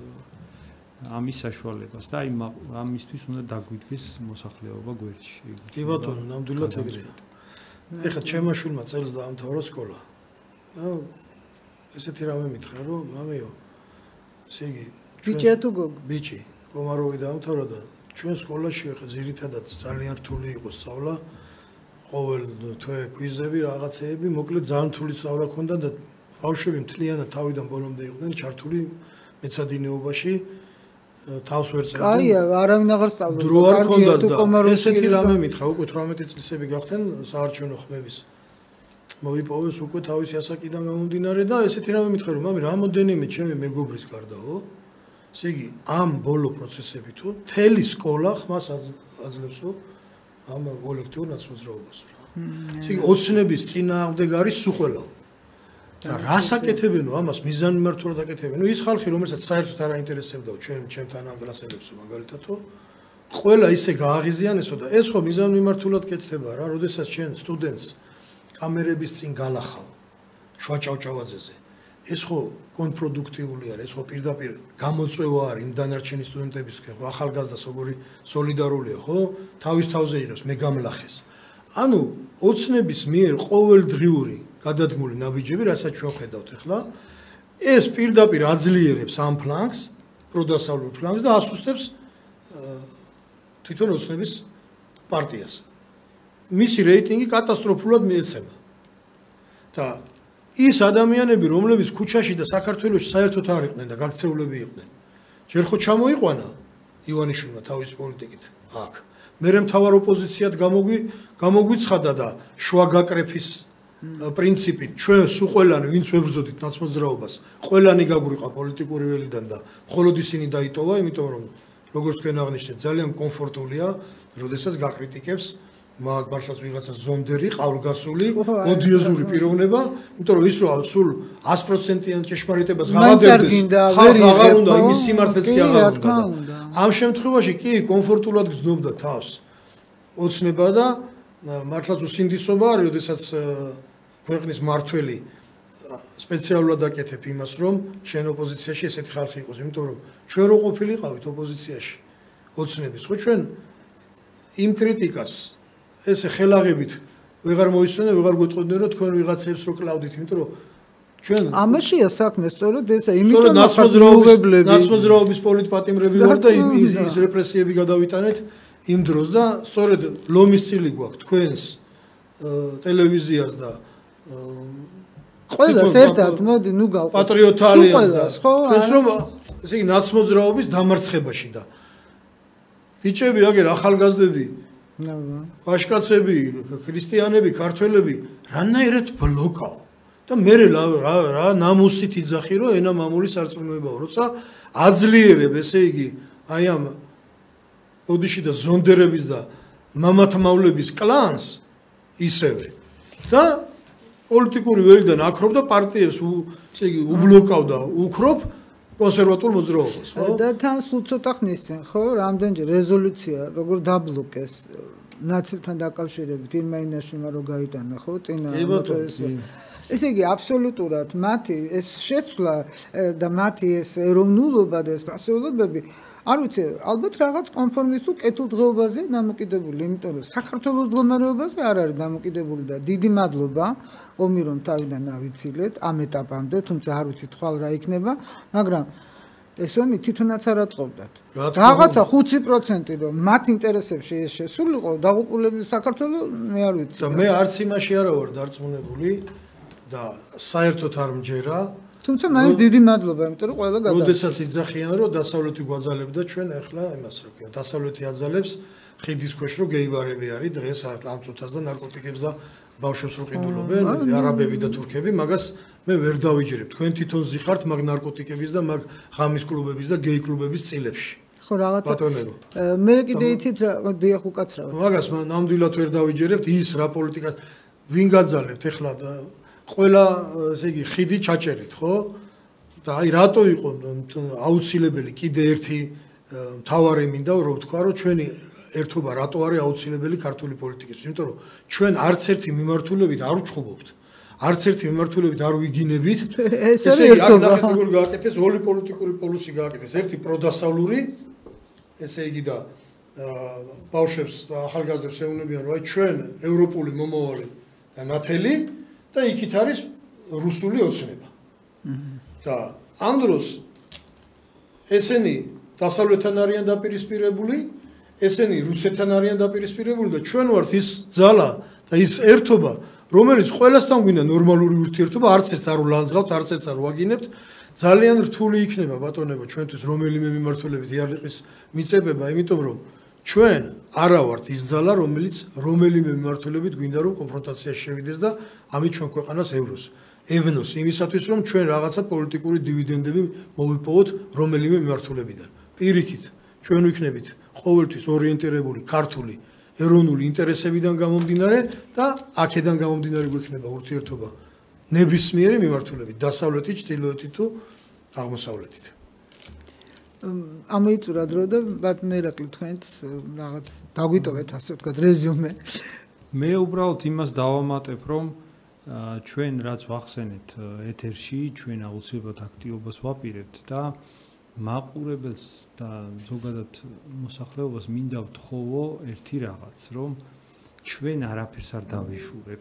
ამის საშუალებას და იმ ამისთვის უნდა დაგვიდგეს მოსახლეობა გვერდში. კი ბატონო, ნამდვილად ეგრეა. ეხლა ჩემმა შვილმა წელს დაამთავრა სკოლა. და ესეთი რამე მითხრა, რომ მამიო, ესე იგი, ბიჭია თუ გოგო? ბიჭი, კომაროვი დაამთავრა და ჩვენ სკოლაში ეხლა ძირითადად ძალიან რთული იყო სწავლა. ყოველ თვე კვიზები, რაღაცეები, მოკლედ ძალიან რთული სწავლა ქონდა და ბავშვები მთლიანად თავიდან ბოლომდე იყვნენ ჩართული მეცადინეობაში. თავს ვერ წერდნენ. კაია, არავინ აღარ სწავლობდა. დრო არ ქონდათ და ესეთი რამე მითხრა, უკვე თვრამეტი წლისები გახდნენ საარჩევნო ხმების. მოიპოვეს უკვე თავისი ასაკიდან გამომდინარე და ესეთი რამე მითხრა, რომ მამი, რამოდენიმე ჩემი მეგობრის გარდაო. ესე იგი, ამ ბოლო პროცესებითო, მთელი სკოლა ხმას აძლევსო ამ კოლექტიურ ნაცმოძრაობას რა. ესე იგი, ოცნების წინააღმდეგ არის სუხველაო. და რას აკეთებენო ამას მიზანმიმართულად აკეთებენო ის ხალხი რომელსაც საერთოდ არ აინტერესებდაო ჩვენ ჩემთან აგრასელებსო მაგალითადო ყველა ისე გააღიზიანესო და ეს ხო მიზანმიმართულად კეთდება რა როდესაც ჩვენ სტუდენტს კამერების წინ გალახავ შუა ჭავჭავაძეზე ეს ხო კონტრპროდუქტიული არის ეს ხო პირდაპირ გამოწვევა არის იმ დანარჩენი სტუდენტებისკენ ხო ახალგაზრდას როგორი სოლიდარულია ხო თავის თავზე იღებს მე გამლახეს ანუ ოცნების მიერ ყოველდღიური გადადგმული ნაბიჯები, რასაც ჩვენ ხედავთ ახლა, ეს პირდაპირ აძლიერებს ამ ფლანგს, პროდასავლურ ფლანგს და ასუსტებს თვითონ ოცნების პარტიას. მისი რეიტინგი კატასტროფულად მიეცემა. და ის ადამიანები, რომლებიც ქუჩაში და საქართველოში საერთოდ არ იყვნენ და გაქცეულები იყვნენ, ჯერ ხო ჩამოიყვანა ივანიშვილმა თავის პოლიტიკით აქ. მერე მთავარ ოპოზიციად გამოგვი გამოგვიცხადა და შუაგაკრეფის პრინციპით ჩვენ სულ ყველანი ვინც ვებრძოდით ნაცმოძრაობას, ყველანი გაგვიყვა პოლიტიკური ველიდან და მხოლოდ ისინი დაიტოვა, იმიტომ რომ როგორც თქვენ აღნიშნეთ, ძალიან კომფორტულია, როდესაც გაკრიტიკებს მაგ მართლაც ვიღაცა ზონდერი, ყავლგასული, ოდიოზური პიროვნება, იმიტომ რომ ის რო სულ ას პროცენტიან ჭეშმარიტებას გავადევდეს, ხალხს აღარ უნდა, იმის სიმართლეც კი აღარ უნდა. ამ შემთხვევაში კი კომფორტულად გრძნობდა თავს ოცნება და მართლაც უსინდისობა არის, როდესაც ქვეყნის მართველი სპეციალურად აკეთებ იმას, რომ შენ ოპოზიციაში ესეთი ხალხი იყოს, იმიტომ რომ ჩვენ რო ყოფილიყავით ოპოზიციაში ოცნების, ხო ჩვენ იმ კრიტიკას ესე ხელაღებით ვეღარ მოისმენთ, ვეღარ გვეტყოდნენ, რომ თქვენ ვიღაცებს რო კლავდით, იმიტომ რომ ჩვენ ამაშია საქმე, სწორედ ესა, იმიტომ რომ ნაცმოძრაობის ნაცმოძრაობის პოლიტპატიმრები ვართ და ის რეპრესიები გადავიტანეთ იმ დროს და სწორედ ლომის წილი გვაქვს თქვენს ტელევიზიას და ყველას ერთად მოდი ნუ გავყო პატრიოტ ალიანსს და ჩვენს რომ ესე იგი ნაცმოძრაობის დამარცხებაში და ბიჭები აგერ ახალგაზრდები ვაშკაცები ქრისტიანები ქართველები რანაირად ბლოკაო და მე რა რა ნამუსით იძახი რომ ენა მამული სარწმუნოებაო როცა აძლიერებ ესე იგი აი ამ ოდიში და ზონდერების და მამათმავლების კლანს ისევე და პოლიტიკური ველიდან აკრობ და პარტიებს ესე იგი უბლოკავ და უკრობ კონსერვატულ მოძრაობას, ხო? და თან სულ ცოტა ხნის წინ, ხო, რამდენჯერ რეზოლუცია როგორ დაბლოკეს ნაცებთან დაკავშირებით ირმა-ინაშვილმა რო გაიტანა, ხო, წინა ესე იგი აბსოლუტურად მათი ეს შეცვლა და მათი ეს ეროვნულობა და ეს პასუხობები არ ვიცი, ალბათ რაღაც კონფორმისტულ კეთილდღეობაზე დამოკიდებული, იმიტომ რომ საქართველოს მდგომარეობაზე არ არის დამოკიდებული და დიდი მადლობა ომი რომ თავიდან ავიცილეთ ამ ეტაპამდე, თუმცა არ ვიცით ხვალ რა იქნება, მაგრამ ეს ომი თვითონაც არ აწყობდათ. რაღაცა ხუთი პროცენტი რომ მათ ინტერესებში ეს შესულიყო, დაღუპულები საქართველოს მე არ ვიცი. და მე არც იმაში არა ვარ დარწმუნებული და საერთოდ არ მჯერა თუმცა მაინც დიდი მადლობა, იმიტომ რომ ყველა გადა. როდესაც იძახიან, რომ დასავლეთი გვაძალებდა ჩვენ ახლა იმას რა ქვია, დასავლეთი აძალებს ხიდის ქვეშ რო გეიბარები არის დღეს ამ წუთას და ნარკოტიკებს და ბავშვებს რო ყიდულობენ, არაბები და თურქები, მაგას მე ვერ დავიჯერებ. თქვენ თვითონ ზიხართ მაგ ნარკოტიკების და მაგ ღამის კლუბების და გეი კლუბების წილებში. ხო რაღაცა. მე კიდე იცით რა დიახ უკაცრავად. მაგას ნამდვილად ვერ დავიჯერებთ ის რა პოლიტიკა ვინ გაძალებთ ახლა და ყველა ესე იგი ხიდი ჩაჭერით, ხო? და აი რატო იყო აუცილებელი კიდე ერთი მთავარი მინდა რომ ვთქვა, რომ ჩვენი ერთობა რატო არის აუცილებელი ქართული პოლიტიკის, იმიტომ რომ ჩვენ არც ერთი მიმართულებით არ ვჩხუბობთ. არც ერთი მიმართულებით არ ვიგინებით. ეს არის ერთობა. ნახეთ როგორ გააკეთეს ორი პოლიტიკური პოლუსი გააკეთეს. ერთი პროდასავლური, ესე იგი და ბავშვებს და ახალგაზრდებს ეუბნებიან, რომ აი ჩვენ ევროპული მომავალი და ნათელი და იქით არის რუსული ოცნება. და ამ დროს ესენი დასავლეთთან არიან დაპირისპირებული, ესენი რუსეთთან არიან დაპირისპირებული და ჩვენ ვართ ის ძალა და ის ერთობა, რომელიც ყველასთან გვინდა ნორმალური ურთიერთობა, არც ერთს არ ვლანძღავთ, არც ერთს არ ვაგინებთ. ძალიან რთული იქნება ბატონებო ჩვენთვის რომელიმე მიმართულებით იარლიყის მიწებება, იმიტომ რომ ჩვენ არა ვართ ის ძალა, რომელიც რომელიმე მიმართულებით გვინდა რომ კონფრონტაციაში შევიდეს და ამით ჩვენ ქვეყანას ევროს ევნოს იმისათვის რომ ჩვენ რაღაცა პოლიტიკური დივიდენდები მოვიპოვოთ რომელიმე მიმართულებიდან. პირიქით ჩვენ ვიქნებით ყოველთვის ორიენტირებული ქართული ეროვნული ინტერესებიდან გამომდინარე და აქედან გამომდინარე გვექნება ურთიერთობა ნებისმიერი მიმართულებით დასავლეთით, ჩრდილოეთით თუ აღმოსავლეთით. ამოიწურა დრო და ბატონ ერაკლი თქვენც რაღაც დაგვიტოვეთ ასე ვთქვათ რეზიუმე. მე უბრალოდ იმას დავამატებ, რომ ჩვენ რაც ვახსენეთ ეთერში, ჩვენ აუცილებლად აქტივობას ვაპირებთ და მაყურებელს და ზოგადად მოსახლეობას მინდა ვთხოვო ერთი რაღაც, რომ ჩვენ არაფერს არ დავიშურებთ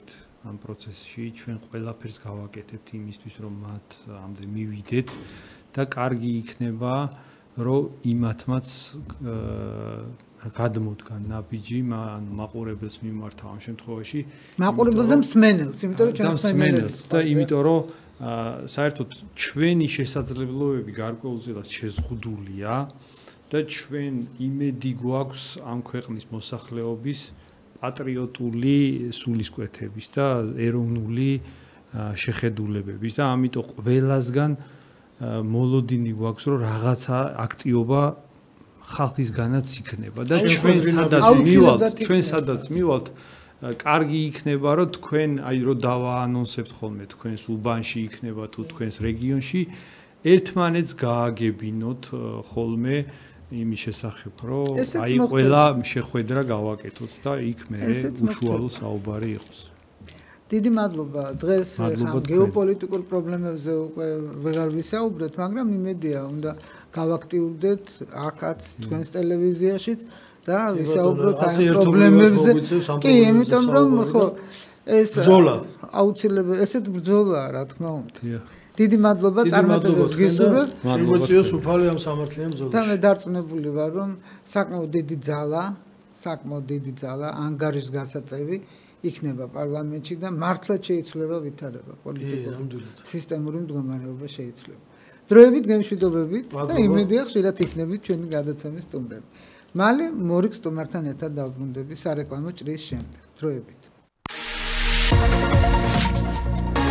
ამ პროცესში, ჩვენ ყველაფერს გავაკეთებთ იმისთვის, რომ მათ ამდე მივიდეთ და კარგი იქნება, რომ იმათმაც გადმოდგან ნაბიჯი, ანუ მაყურებელს მიმართავ ამ შემთხვევაში. მაყურებელს და მსმენელს, იმიტომ რომ ჩვენ მსმენელს და იმიტომ რომ საერთოდ ჩვენი შესაძლებლობები გარკვეულწილად შეზღუდულია და ჩვენ იმედი გვაქვს ამ ქვეყნის მოსახლეობის პატრიოტული სულისკვეთების და ეროვნული შეხედულებების და ამიტომ ყველასგან მოლოდინი გვაქვს რომ რაღაცა აქტიობა ხალხისგანაც იქნება და ჩვენ სადაც მივალთ ჩვენ სადაც მივალთ კარგი იქნება რომ თქვენ აი რომ დავაანონსებთ ხოლმე თქვენს უბანში იქნება თუ თქვენს რეგიონში ერთმანეთს გააგებინოთ ხოლმე იმის შესახებ რომ აი ყველა შეხვედრა გავაკეთოთ და იქ მე უშუალო საუბარი იყოს. დიდი მადლობა. დღეს ხან გეოპოლიტიკურ პრობლემებზე უკვე ვეღარ ვისაუბრეთ, მაგრამ იმედია უნდა გავაქტიურდეთ აქაც თქვენს ტელევიზიაშიც და ვისაუბროთ ამ პრობლემებზე. კი, იმიტომ რომ ხო ეს ბრძოლა აუცილებელი ესეთ ბრძოლაა, რა თქმა უნდა. დიდი მადლობა წარმატებებს გისურვებ. შემოწიოს უფალი ამ სამართლიან ბრძოლაში. და მე დარწმუნებული ვარ, რომ საკმაოდ დიდი ძალა, საკმაოდ დიდი ძალა, ანგარიშის გასაწევი იქნება პარლამენტში და მართლაც შეიცვლება ვითარება პოლიტიკური სისტემური მდგომარეობა შეიცვლება. დროებით გემშვიდობებით და იმედია ხშირად იქნებით ჩვენი გადაცემის სტუმრები. მალე მორიგ სტუმართან ერთად დავბრუნდები სარეკლამო ჭრის შემდეგ. დროებით.